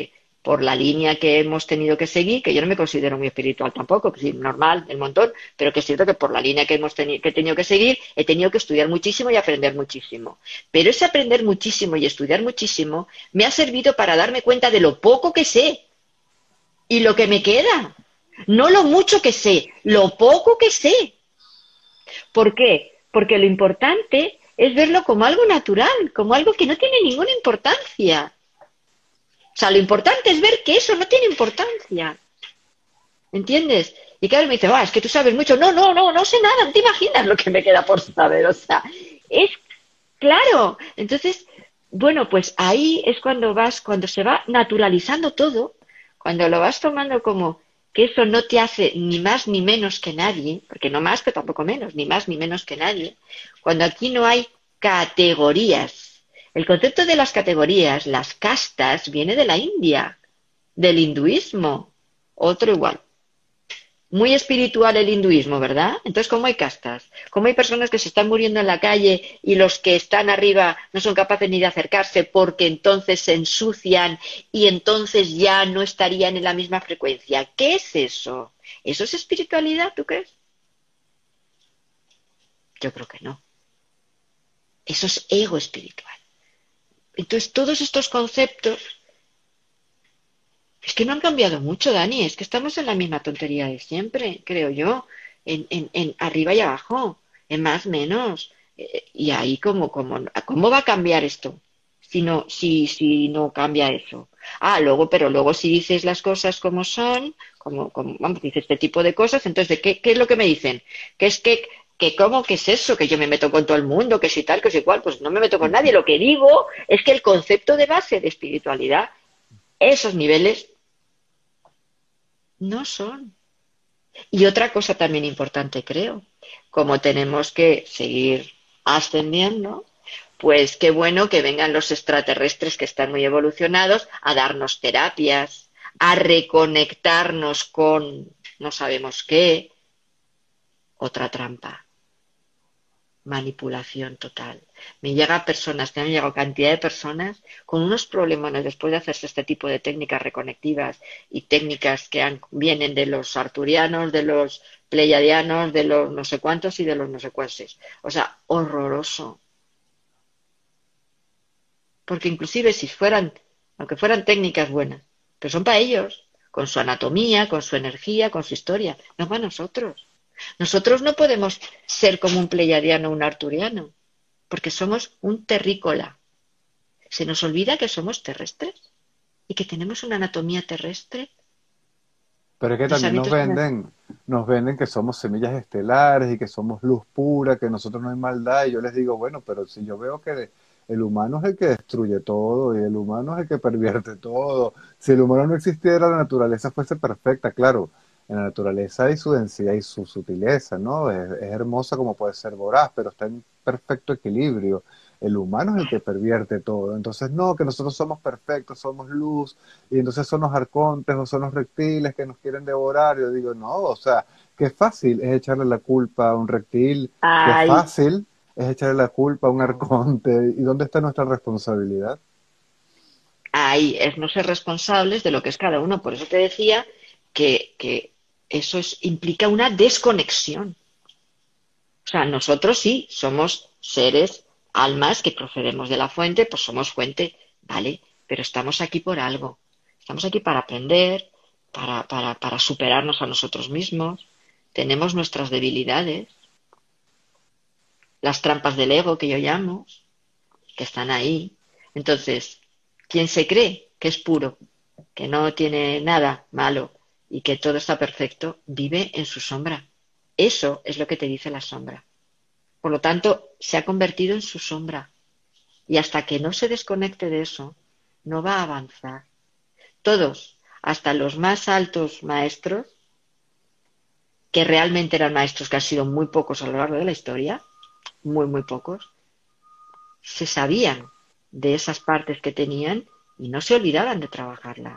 por la línea que hemos tenido que seguir, que yo no me considero muy espiritual tampoco, que sí, normal, del montón, pero que es cierto que por la línea que que he tenido que seguir, he tenido que estudiar muchísimo y aprender muchísimo. Pero ese aprender muchísimo y estudiar muchísimo me ha servido para darme cuenta de lo poco que sé y lo que me queda. No lo mucho que sé, lo poco que sé. ¿Por qué? Porque lo importante es verlo como algo natural, como algo que no tiene ninguna importancia. O sea, lo importante es ver que eso no tiene importancia. ¿Entiendes? Y claro, me dice, es que tú sabes mucho. No, no, no, no sé nada, no te imaginas lo que me queda por saber. O sea, es claro. Entonces, bueno, pues ahí es cuando se va naturalizando todo, cuando lo vas tomando como que eso no te hace ni más ni menos que nadie, porque no más, pero tampoco menos, ni más ni menos que nadie, cuando aquí no hay categorías. El concepto de las categorías, las castas, viene de la India, del hinduismo, otro igual. Muy espiritual el hinduismo, ¿verdad? Entonces, ¿cómo hay castas? ¿Cómo hay personas que se están muriendo en la calle y los que están arriba no son capaces ni de acercarse porque entonces se ensucian y entonces ya no estarían en la misma frecuencia? ¿Qué es eso? ¿Eso es espiritualidad, tú crees? Yo creo que no. Eso es ego espiritual. Entonces, todos estos conceptos es que no han cambiado mucho, Dani, es que estamos en la misma tontería de siempre, creo yo, en arriba y abajo, en más, menos. Y ahí, ¿cómo va a cambiar esto? Si no cambia eso. Pero luego si dices las cosas como son, vamos, dices este tipo de cosas, entonces, ¿qué es lo que me dicen? Que es ¿cómo que es eso? Que yo me meto con todo el mundo, que si tal, que si cual, pues no me meto con nadie. Lo que digo es que el concepto de base de espiritualidad, esos niveles no son. Y otra cosa también importante, creo, como tenemos que seguir ascendiendo, pues qué bueno que vengan los extraterrestres que están muy evolucionados a darnos terapias, a reconectarnos con no sabemos qué, otra trampa. Manipulación total. Me me han llegado cantidad de personas con unos problemas después de hacerse este tipo de técnicas reconectivas y técnicas que vienen de los arturianos, de los pleiadianos, de los no sé cuántos y de los no sé cuántos. O sea, horroroso. Porque inclusive aunque fueran técnicas buenas, pero son para ellos, con su anatomía, con su energía, con su historia, no para nosotros. Nosotros no podemos ser como un pleiadiano o un arturiano, porque somos un terrícola. Se nos olvida que somos terrestres y que tenemos una anatomía terrestre, Pero es que también pensamientos. nos venden que somos semillas estelares y que somos luz pura, que nosotros no hay maldad. Y yo les digo, bueno, pero si yo veo que el humano es el que destruye todo y el humano es el que pervierte todo. Si el humano no existiera, la naturaleza fuese perfecta, claro. En la naturaleza hay su densidad y su sutileza, ¿no? Es hermosa como puede ser voraz, pero está en perfecto equilibrio. El humano es el que pervierte todo. Entonces, no, que nosotros somos perfectos, somos luz, y entonces son los arcontes o son los reptiles que nos quieren devorar. Yo digo, no, o sea, qué fácil es echarle la culpa a un reptil, qué Ay, fácil es echarle la culpa a un arconte. ¿Y dónde está nuestra responsabilidad? ahí es no ser responsables de lo que es cada uno. Por eso te decía que eso implica una desconexión. O sea, nosotros sí somos seres, almas que procedemos de la fuente, pues somos fuente, ¿vale? Pero estamos aquí por algo. Estamos aquí para aprender, para superarnos a nosotros mismos. Tenemos nuestras debilidades, las trampas del ego que yo llamo, que están ahí. Entonces, ¿quién se cree que es puro, que no tiene nada malo y que todo está perfecto, vive en su sombra? Eso es lo que te dice la sombra. Por lo tanto, se ha convertido en su sombra. Y hasta que no se desconecte de eso, no va a avanzar. Todos, hasta los más altos maestros, que realmente eran maestros que han sido muy pocos a lo largo de la historia, muy, muy pocos, se sabían de esas partes que tenían y no se olvidaban de trabajarlas.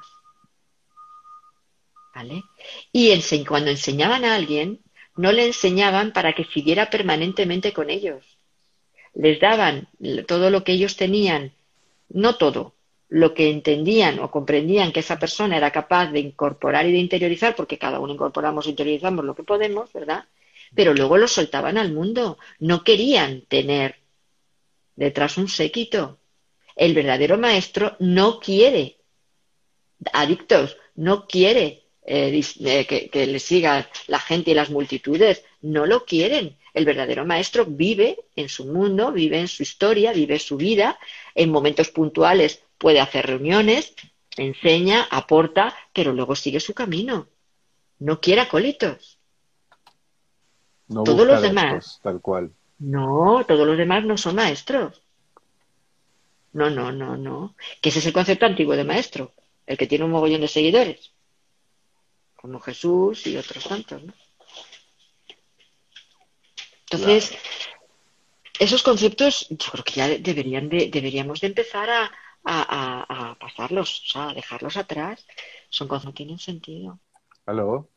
¿Vale? Y cuando enseñaban a alguien, no le enseñaban para que siguiera permanentemente con ellos. Les daban todo lo que ellos tenían, no todo, lo que entendían o comprendían que esa persona era capaz de incorporar y de interiorizar, porque cada uno incorporamos e interiorizamos lo que podemos, ¿verdad? Pero luego lo soltaban al mundo. No querían tener detrás un séquito. El verdadero maestro no quiere adictos, no quiere que le siga la gente y las multitudes, no lo quieren. El verdadero maestro vive en su mundo, vive en su historia, vive su vida, en momentos puntuales puede hacer reuniones, enseña, aporta, pero luego sigue su camino. No quiere acólitos. No Todos busca los demás, adeptos, tal cual. no, todos los demás no son maestros. No, no, no, no. Que ese es el concepto antiguo de maestro, el que tiene un mogollón de seguidores, como Jesús y otros tantos, ¿no? Entonces, Claro. esos conceptos yo creo que ya deberíamos de empezar a pasarlos, o sea, a dejarlos atrás. Son cosas que no tienen sentido. ¿Aló?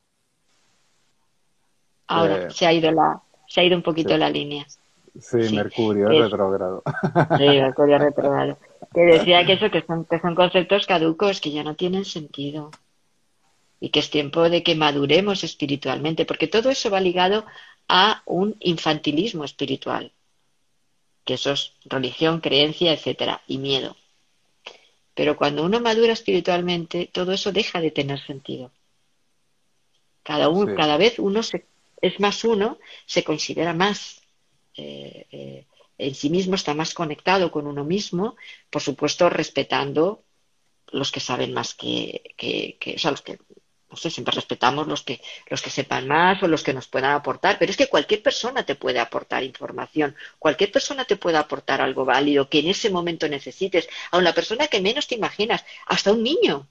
Ahora Eh, se ha ido un sí, poquito la línea. sí, Sí, Mercurio es que es, retrógrado. sí, el código retrogrado. Que decía que eso, que son conceptos caducos, que ya no tienen sentido. Y que es tiempo de que maduremos espiritualmente, porque todo eso va ligado a un infantilismo espiritual, que eso es religión, creencia, etcétera, y miedo. Pero cuando uno madura espiritualmente, todo eso deja de tener sentido. Sí, Cada vez es más uno, se considera más en sí mismo, está más conectado con uno mismo, por supuesto respetando los que saben más o sea, los que, no sé, siempre respetamos los que sepan más o los que nos puedan aportar, pero es que cualquier persona te puede aportar información, cualquier persona te puede aportar algo válido que en ese momento necesites, aun la persona que menos te imaginas, hasta un niño,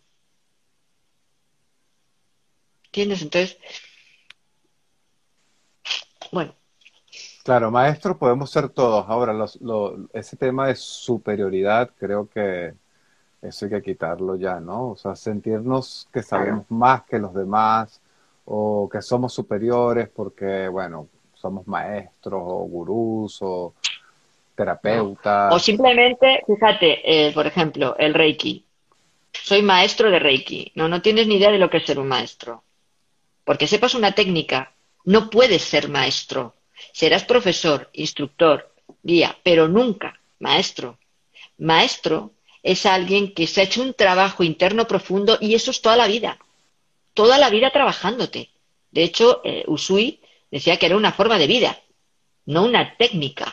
¿entiendes? Entonces, bueno, claro, maestros podemos ser todos. Ahora, ese tema de superioridad, creo que eso hay que quitarlo ya, ¿no? O sea, sentirnos que claro. sabemos más que los demás o que somos superiores porque, bueno, somos maestros o gurús o No. O terapeutas. simplemente, fíjate, por ejemplo, el Reiki. Soy maestro de Reiki. No, no tienes ni idea de lo que es ser un maestro. Porque sepas una técnica, no puedes ser maestro. Serás profesor, instructor, guía, pero nunca maestro. Maestro es alguien que se ha hecho un trabajo interno profundo y eso es toda la vida trabajándote. De hecho, Usui decía que era una forma de vida, no una técnica.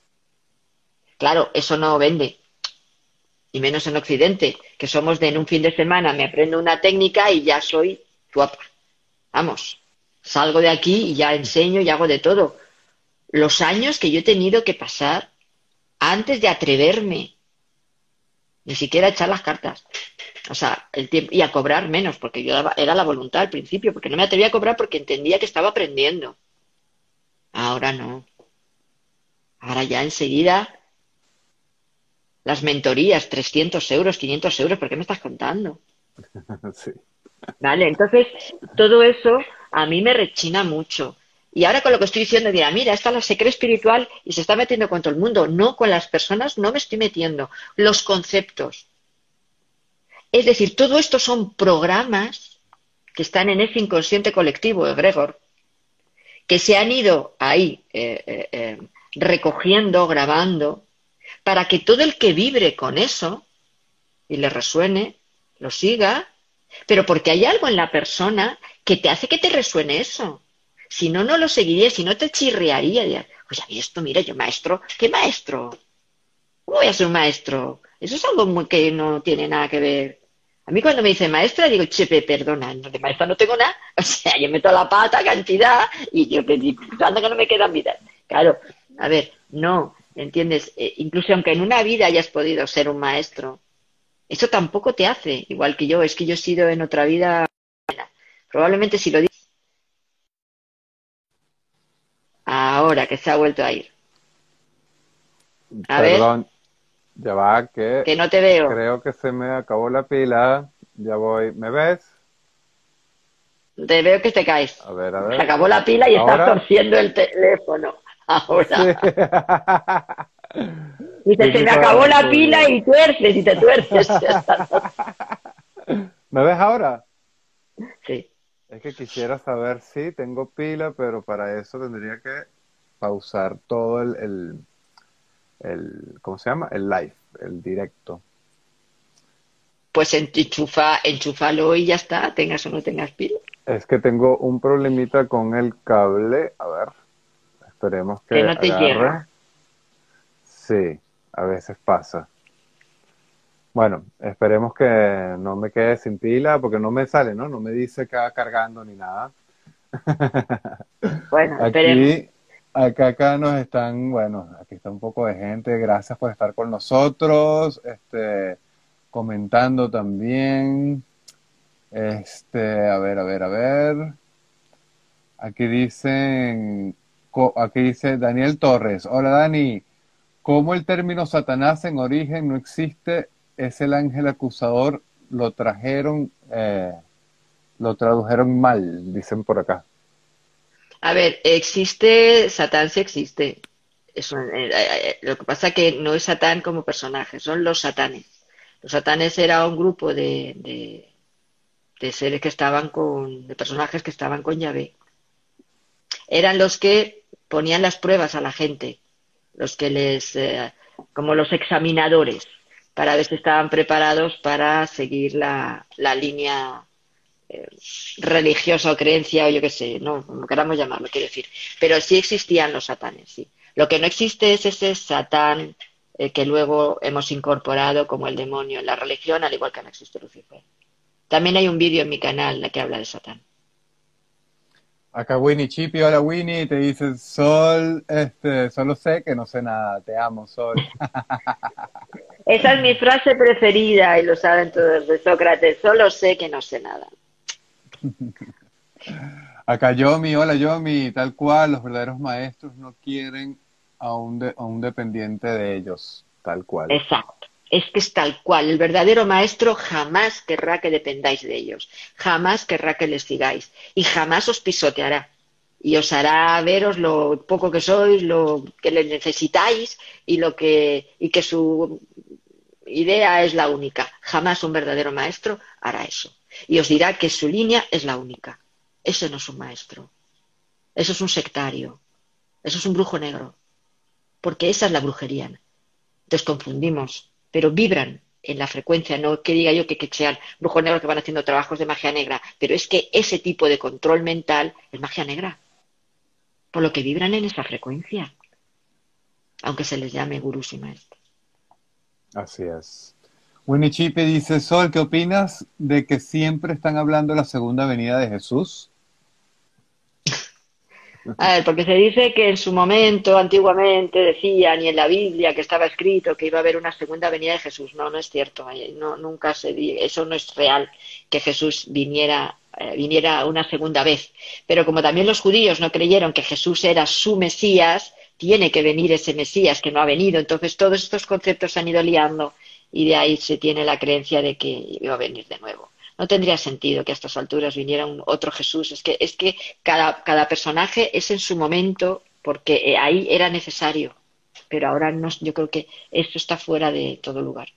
Claro, eso no vende, y menos en Occidente, que somos de en un fin de semana me aprendo una técnica y ya soy guapa. Vamos, salgo de aquí y ya enseño y hago de todo. Los años que yo he tenido que pasar antes de atreverme, ni siquiera a echar las cartas. O sea, el tiempo, y a cobrar menos, porque era la voluntad al principio, porque no me atrevía a cobrar porque entendía que estaba aprendiendo. Ahora no. Ahora ya enseguida las mentorías, 300 euros, 500 euros, ¿por qué me estás contando? Sí, Vale, entonces todo eso a mí me rechina mucho. Y ahora con lo que estoy diciendo, dirá, mira, esta se cree espiritual y se está metiendo con todo el mundo. No, con las personas no me estoy metiendo. Los conceptos. Es decir, todo esto son programas que están en ese inconsciente colectivo, egregor, que se han ido ahí recogiendo, grabando, para que todo el que vibre con eso y le resuene, lo siga, pero porque hay algo en la persona que te hace que te resuene eso. Si no, no lo seguiría, si no te chirriaría. Oye, a mí esto, mira, yo maestro, ¿qué maestro? ¿Cómo voy a ser un maestro? Eso es algo que no tiene nada que ver. A mí cuando me dice maestra, digo, chepe, perdona, no, de maestra no tengo nada. O sea, yo meto la pata, cantidad, y yo pensando que no me quedan vidas. Claro, a ver, no, ¿entiendes? Incluso aunque en una vida hayas podido ser un maestro, eso tampoco te hace, igual que yo, es que yo he sido en otra vida, probablemente si lo dices ahora que se ha vuelto a ir. A ver, perdón, ya va, que que no te veo. creo que se me acabó la pila. Ya voy, ¿me ves? Te veo que te caes. A ver, a Se ver. acabó la pila y estás ¿Ahora? torciendo el teléfono. Sí. Ahora. Dice, se me Típico de acabó la Arturo. pila y tuerces y te tuerces. ¿Me ves ahora? Sí. Es que quisiera saber si tengo pila, pero para eso tendría que pausar todo ¿cómo se llama? El live, el directo. Pues enchúfalo y ya está, tengas o no tengas pila. Es que tengo un problemita con el cable. A ver, esperemos Que que no te agarre. llega. Sí, a veces pasa. Bueno, esperemos que no me quede sin pila porque no me sale, ¿no? No me dice que va cargando ni nada. Bueno, esperemos. Aquí, acá nos están, bueno, aquí está un poco de gente. Gracias por estar con nosotros, comentando también. A ver. Aquí dicen, aquí dice Daniel Torres. Hola Dani, ¿cómo el término Satanás en origen no existe? Es el ángel acusador, lo tradujeron mal, dicen por acá. A ver, existe, Satán sí existe. Lo que pasa que no es Satán como personaje, son los satanes. Los satanes era un grupo de seres que estaban de personajes que estaban con Yahvé. Eran los que ponían las pruebas a la gente, los que como los examinadores, para ver si estaban preparados para seguir la línea eh, religiosa o creencia o yo qué sé, no, como queramos llamarlo, quiero decir. Pero sí existían los satanes, sí. Lo que no existe es ese satán que luego hemos incorporado como el demonio en la religión, al igual que no existe Lucifer. También hay un vídeo en mi canal en el que habla de Satán. Acá Winnie Chipi, hola Winnie, te dice Sol, solo sé que no sé nada, te amo Sol. Esa es mi frase preferida y lo saben todos de Sócrates. Solo sé que no sé nada. Acá Yomi, hola Yomi, tal cual, los verdaderos maestros no quieren a un dependiente de ellos, tal cual. Exacto. Es que es tal cual. El verdadero maestro jamás querrá que dependáis de ellos. Jamás querrá que les sigáis. Y jamás os pisoteará. Y os hará veros lo poco que sois, lo que le necesitáis y que su idea es la única. Jamás un verdadero maestro hará eso. Y os dirá que su línea es la única. Ese no es un maestro. Eso es un sectario. Eso es un brujo negro. Porque esa es la brujería. Entonces confundimos, pero vibran en la frecuencia, no que diga yo que sean brujos negros que van haciendo trabajos de magia negra, pero es que ese tipo de control mental es magia negra, por lo que vibran en esa frecuencia, aunque se les llame gurús y maestros. Así es. Winnie Chipi dice, Sol, ¿qué opinas de que siempre están hablando de la segunda venida de Jesús? A ver, porque se dice que en su momento, antiguamente, decían, y en la Biblia que estaba escrito que iba a haber una segunda venida de Jesús. No, no es cierto. No, nunca eso no es real, que Jesús viniera una segunda vez. Pero como también los judíos no creyeron que Jesús era su Mesías, tiene que venir ese Mesías que no ha venido. Entonces todos estos conceptos se han ido liando y de ahí se tiene la creencia de que iba a venir de nuevo. No tendría sentido que a estas alturas viniera otro Jesús. Es que cada personaje es en su momento porque ahí era necesario. Pero ahora no, yo creo que esto está fuera de todo lugar.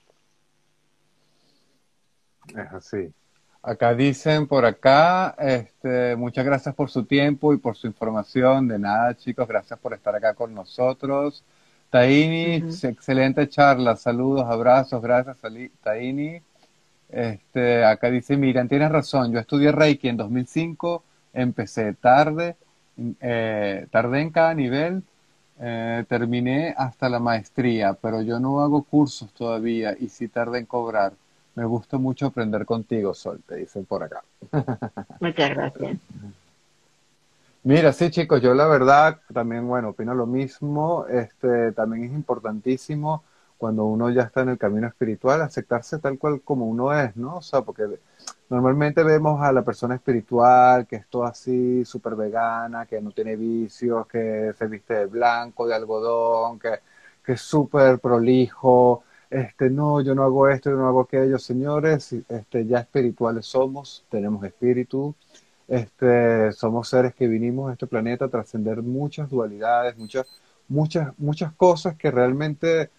Es así. Acá dicen por acá, muchas gracias por su tiempo y por su información. De nada, chicos, gracias por estar acá con nosotros. Taini, Ujú. excelente charla. Saludos, abrazos, gracias, Taini. Acá dice, Miriam, tienes razón, yo estudié Reiki en 2005, empecé tarde, tardé en cada nivel, terminé hasta la maestría, pero yo no hago cursos todavía y sí tardé en cobrar. Me gusta mucho aprender contigo, Sol, te dicen por acá. Muchas gracias. Mira, sí, chicos, yo la verdad también, bueno, opino lo mismo. También es importantísimo cuando uno ya está en el camino espiritual, aceptarse tal cual como uno es, ¿no? O sea, porque normalmente vemos a la persona espiritual que es todo así, súper vegana, que no tiene vicios, que se viste de blanco, de algodón, que es súper prolijo. No, yo no hago esto, yo no hago aquello, señores, ya espirituales somos, tenemos espíritu. Somos seres que vinimos a este planeta a trascender muchas dualidades, muchas cosas que realmente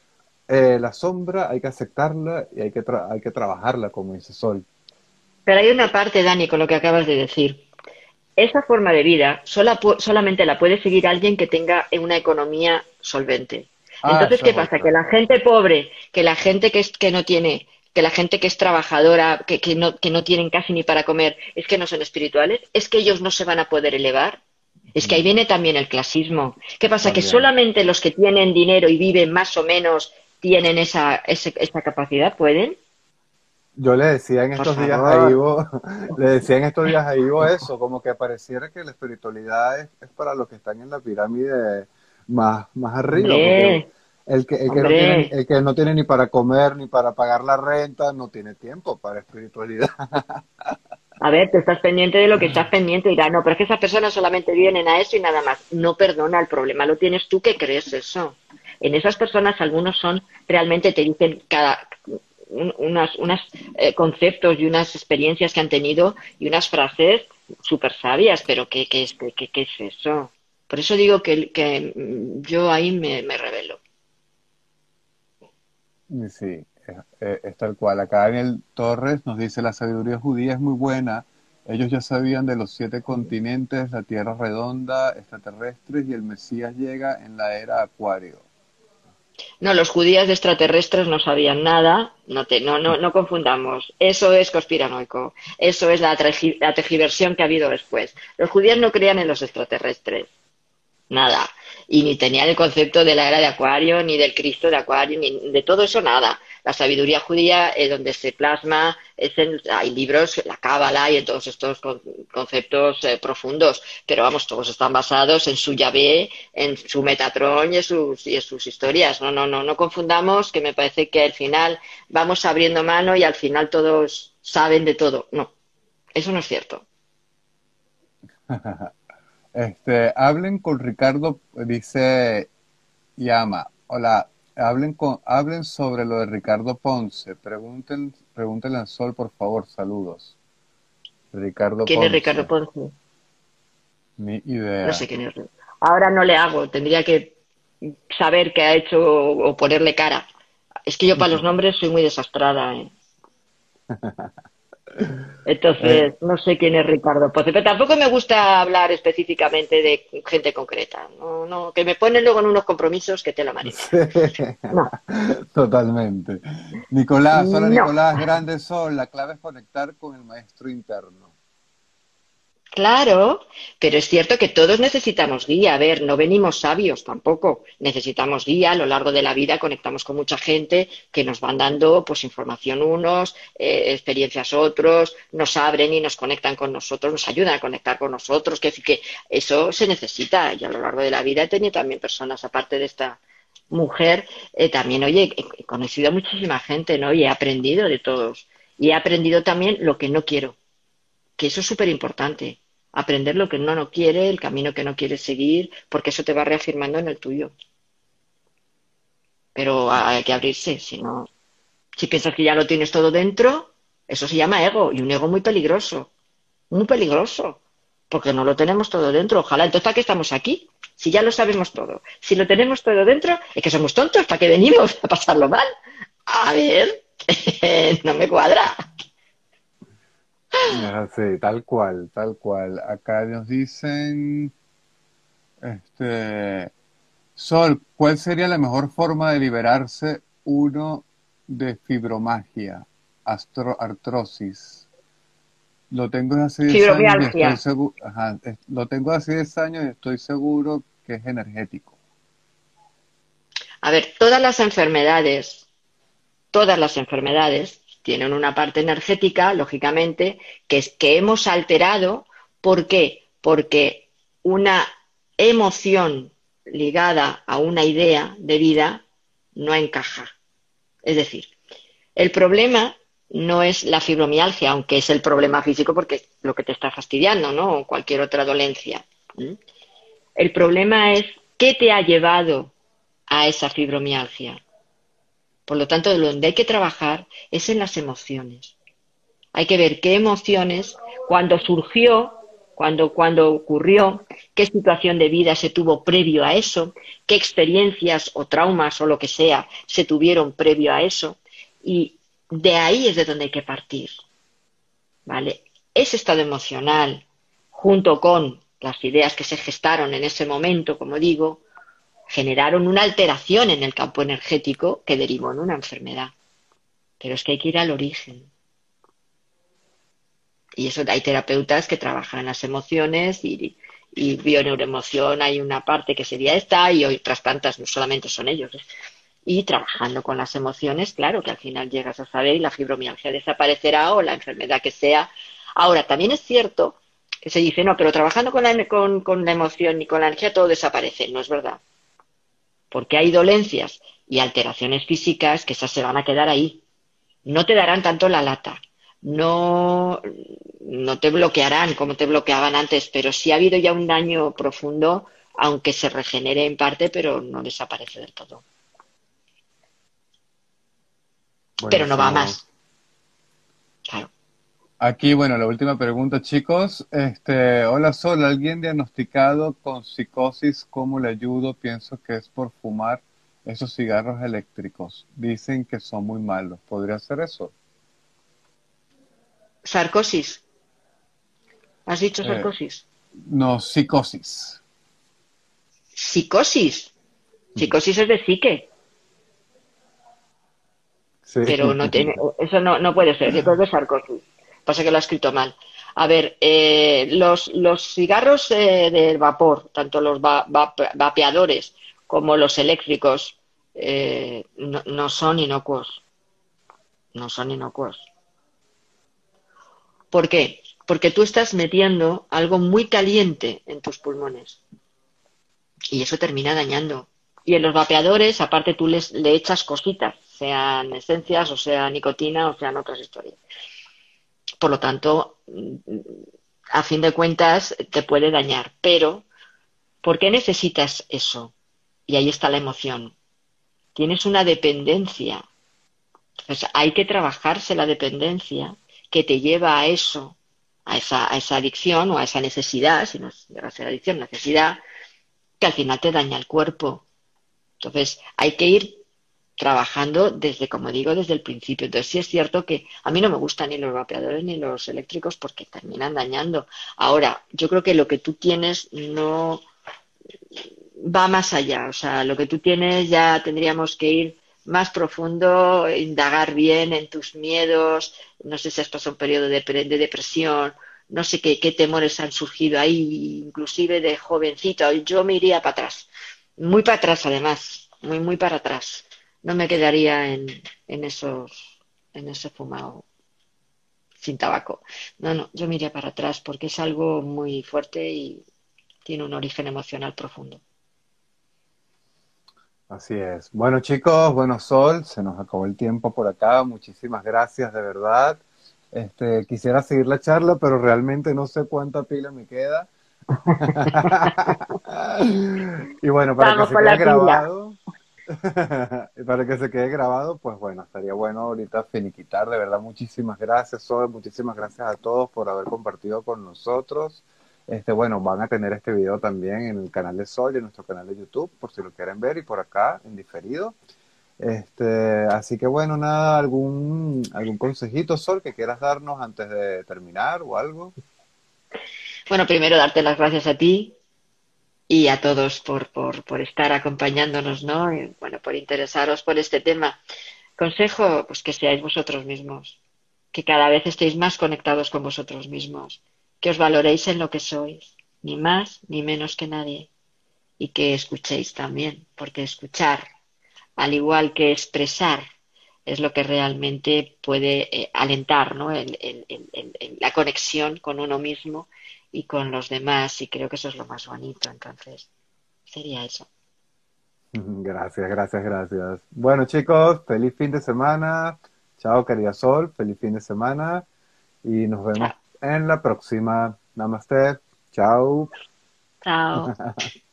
la sombra hay que aceptarla y hay que trabajarla, como dice Sol. Pero hay una parte, Dani, con lo que acabas de decir. Esa forma de vida solamente la puede seguir alguien que tenga una economía solvente. Ah, Entonces, esa ¿qué es pasa? Que otra. la gente pobre, que la gente que no tiene, que la gente que es trabajadora, que no tienen casi ni para comer, es que no son espirituales, es que ellos no se van a poder elevar. Es que ahí Mm, viene también el clasismo. ¿Qué pasa? Que también. solamente los que tienen dinero y viven más o menos tienen esa capacidad, ¿pueden? Yo le decía en Por estos días a favor. Ivo, le decía en estos días a Ivo eso, como que pareciera que la espiritualidad es para los que están en la pirámide más arriba, porque Hombre, hombre. el que no tiene ni para comer ni para pagar la renta, no tiene tiempo para espiritualidad. A ver, tú estás pendiente de lo que estás pendiente y dirá, no, pero es que esas personas solamente vienen a eso y nada más. No, perdona, el problema lo tienes tú que crees eso. En esas personas algunos son, realmente te dicen unas conceptos y unas experiencias que han tenido y unas frases súper sabias, pero ¿qué es eso? Por eso digo que yo ahí me revelo. Y sí, es tal cual. Acá Daniel Torres nos dice, la sabiduría judía es muy buena. Ellos ya sabían de los 7 continentes, la tierra redonda, extraterrestres y el Mesías llega en la era Acuario. No, los judíos de extraterrestres no sabían nada, no confundamos. Eso es conspiranoico, eso es la tergiversión que ha habido después. Los judíos no creían en los extraterrestres, nada. Y ni tenían el concepto de la era de Acuario, ni del Cristo de Acuario, ni de todo eso nada. La sabiduría judía es donde se plasma, hay libros, la Cábala y en todos estos conceptos profundos, pero vamos, todos están basados en su Yahvé, en su Metatron y en sus historias. No confundamos, que me parece que al final vamos abriendo mano y al final todos saben de todo. No, eso no es cierto. Hablen con Ricardo, dice Yama. Hola, hablen sobre lo de Ricardo Ponce. Pregúntenle al Sol, por favor. Saludos. Ricardo ¿Quién es Ricardo Ponce. Ponce? Ni No idea. sé quién es. Ahora no le hago, tendría que saber qué ha hecho o ponerle cara. Es que yo para los nombres soy muy desastrada, ¿eh? Eh, Entonces, no sé quién es Ricardo Ponce, pero tampoco me gusta hablar específicamente de gente concreta. No, que me ponen luego en unos compromisos que te la marina. sí, No, totalmente. Nicolás, hola no. Nicolás, grande Sol. La clave es conectar con el maestro interno. Claro, pero es cierto que todos necesitamos guía. A ver, no venimos sabios tampoco. Necesitamos guía. A lo largo de la vida conectamos con mucha gente que nos van dando pues información unos, experiencias otros, nos abren y nos conectan con nosotros, nos ayudan a conectar con nosotros. Que, decir que eso se necesita. Y a lo largo de la vida he tenido también personas, aparte de esta mujer, también, oye, he conocido a muchísima gente, ¿no? Y he aprendido de todos. Y he aprendido también lo que no quiero, que eso es súper importante. Aprender lo que uno no quiere, el camino que no quiere seguir, porque eso te va reafirmando en el tuyo. Pero hay que abrirse, si no, si piensas que ya lo tienes todo dentro, eso se llama ego, y un ego muy peligroso, porque no lo tenemos todo dentro. Ojalá, entonces, ¿para qué estamos aquí? Si ya lo sabemos todo, si lo tenemos todo dentro, es que somos tontos, ¿para qué venimos a pasarlo mal? A ver, no me cuadra. Es así, tal cual, tal cual. Acá nos dicen, este, Sol, ¿cuál sería la mejor forma de liberarse uno de fibromagia, artrosis? Lo tengo desde hace 10 años y Fibromialgia. estoy seguro, ajá, lo tengo desde hace 10 años y estoy seguro que es energético. A ver, todas las enfermedades tienen una parte energética, lógicamente, que es que hemos alterado. ¿Por qué? Porque una emoción ligada a una idea de vida no encaja. Es decir, el problema no es la fibromialgia, aunque es el problema físico porque es lo que te está fastidiando, ¿no? O cualquier otra dolencia. ¿Mm? El problema es qué te ha llevado a esa fibromialgia. Por lo tanto, donde hay que trabajar es en las emociones. Hay que ver qué emociones, cuando surgió, cuando ocurrió, qué situación de vida se tuvo previo a eso, qué experiencias o traumas o lo que sea se tuvieron previo a eso, y de ahí es de donde hay que partir, ¿vale? Ese estado emocional, junto con las ideas que se gestaron en ese momento, como digo, generaron una alteración en el campo energético que derivó en una enfermedad. Pero es que hay que ir al origen. Y eso hay terapeutas que trabajan las emociones y bioneuroemoción hay una parte que sería esta y otras tantas, no solamente son ellos. Y trabajando con las emociones, claro que al final llegas a saber y la fibromialgia desaparecerá o la enfermedad que sea. Ahora, también es cierto que se dice, no, pero trabajando con la emoción y con la energía todo desaparece. No es verdad. Porque hay dolencias y alteraciones físicas que esas se van a quedar ahí. No te darán tanto la lata, no, no te bloquearán como te bloqueaban antes, pero sí ha habido ya un daño profundo, aunque se regenere en parte, pero no desaparece del todo. Pero no va a Buenísimo. más, claro. Aquí, bueno, la última pregunta, chicos. Hola Sol, ¿alguien diagnosticado con psicosis? ¿Cómo le ayudo? Pienso que es por fumar esos cigarros eléctricos. Dicen que son muy malos. ¿Podría ser eso? Sarcosis, ¿has dicho Eh, sarcosis? no, psicosis. Psicosis, psicosis es de psique, Sí. pero no tiene, eso no puede ser, yo creo que es sarcosis. Pasa que lo ha escrito mal. A ver, los cigarros de vapor, tanto los vapeadores como los eléctricos, no son inocuos. No son inocuos. ¿Por qué? Porque tú estás metiendo algo muy caliente en tus pulmones y eso termina dañando. Y en los vapeadores, aparte, tú le echas cositas, sean esencias, o sea nicotina, o sean otras historias. Por lo tanto, a fin de cuentas, te puede dañar. Pero, ¿por qué necesitas eso? Y ahí está la emoción. Tienes una dependencia. Entonces, hay que trabajarse la dependencia que te lleva a eso, a esa adicción o a esa necesidad, si no llega a ser adicción, necesidad, que al final te daña el cuerpo. Entonces, hay que ir trabajando desde, como digo, desde el principio. Entonces, sí es cierto que a mí no me gustan ni los vapeadores ni los eléctricos porque terminan dañando. Ahora, yo creo que lo que tú tienes no va más allá. O sea, lo que tú tienes ya tendríamos que ir más profundo, indagar bien en tus miedos. No sé si has pasado un periodo de depresión, no sé qué temores han surgido ahí, inclusive de jovencito. Yo me iría para atrás, muy para atrás además, muy para atrás. No me quedaría en ese fumado sin tabaco. No, yo me iría para atrás porque es algo muy fuerte y tiene un origen emocional profundo. Así es. Bueno, chicos, bueno, Sol, se nos acabó el tiempo por acá. Muchísimas gracias, de verdad. Quisiera seguir la charla, pero realmente no sé cuánta pila me queda. Y bueno, para que Vamos se por quede la pila. grabado, y para que se quede grabado, pues bueno, estaría bueno ahorita finiquitar. De verdad, muchísimas gracias, Sol, muchísimas gracias a todos por haber compartido con nosotros. Bueno, van a tener este video también en el canal de Sol y en nuestro canal de YouTube, por si lo quieren ver, y por acá en diferido. Así que bueno, nada, algún consejito, Sol, que quieras darnos antes de terminar o algo. Bueno, primero darte las gracias a ti y a todos por estar acompañándonos, ¿no? Y, bueno, por interesaros por este tema. Consejo, pues que seáis vosotros mismos, que cada vez estéis más conectados con vosotros mismos, que os valoréis en lo que sois, ni más ni menos que nadie, y que escuchéis también, porque escuchar, al igual que expresar, es lo que realmente puede alentar, ¿no? La conexión con uno mismo y con los demás, y creo que eso es lo más bonito. Entonces, sería eso. Gracias, gracias, gracias. Bueno, chicos, feliz fin de semana. Chao, querida Sol, feliz fin de semana. Y nos vemos Chao. en la próxima. Namaste. Chao. Chao.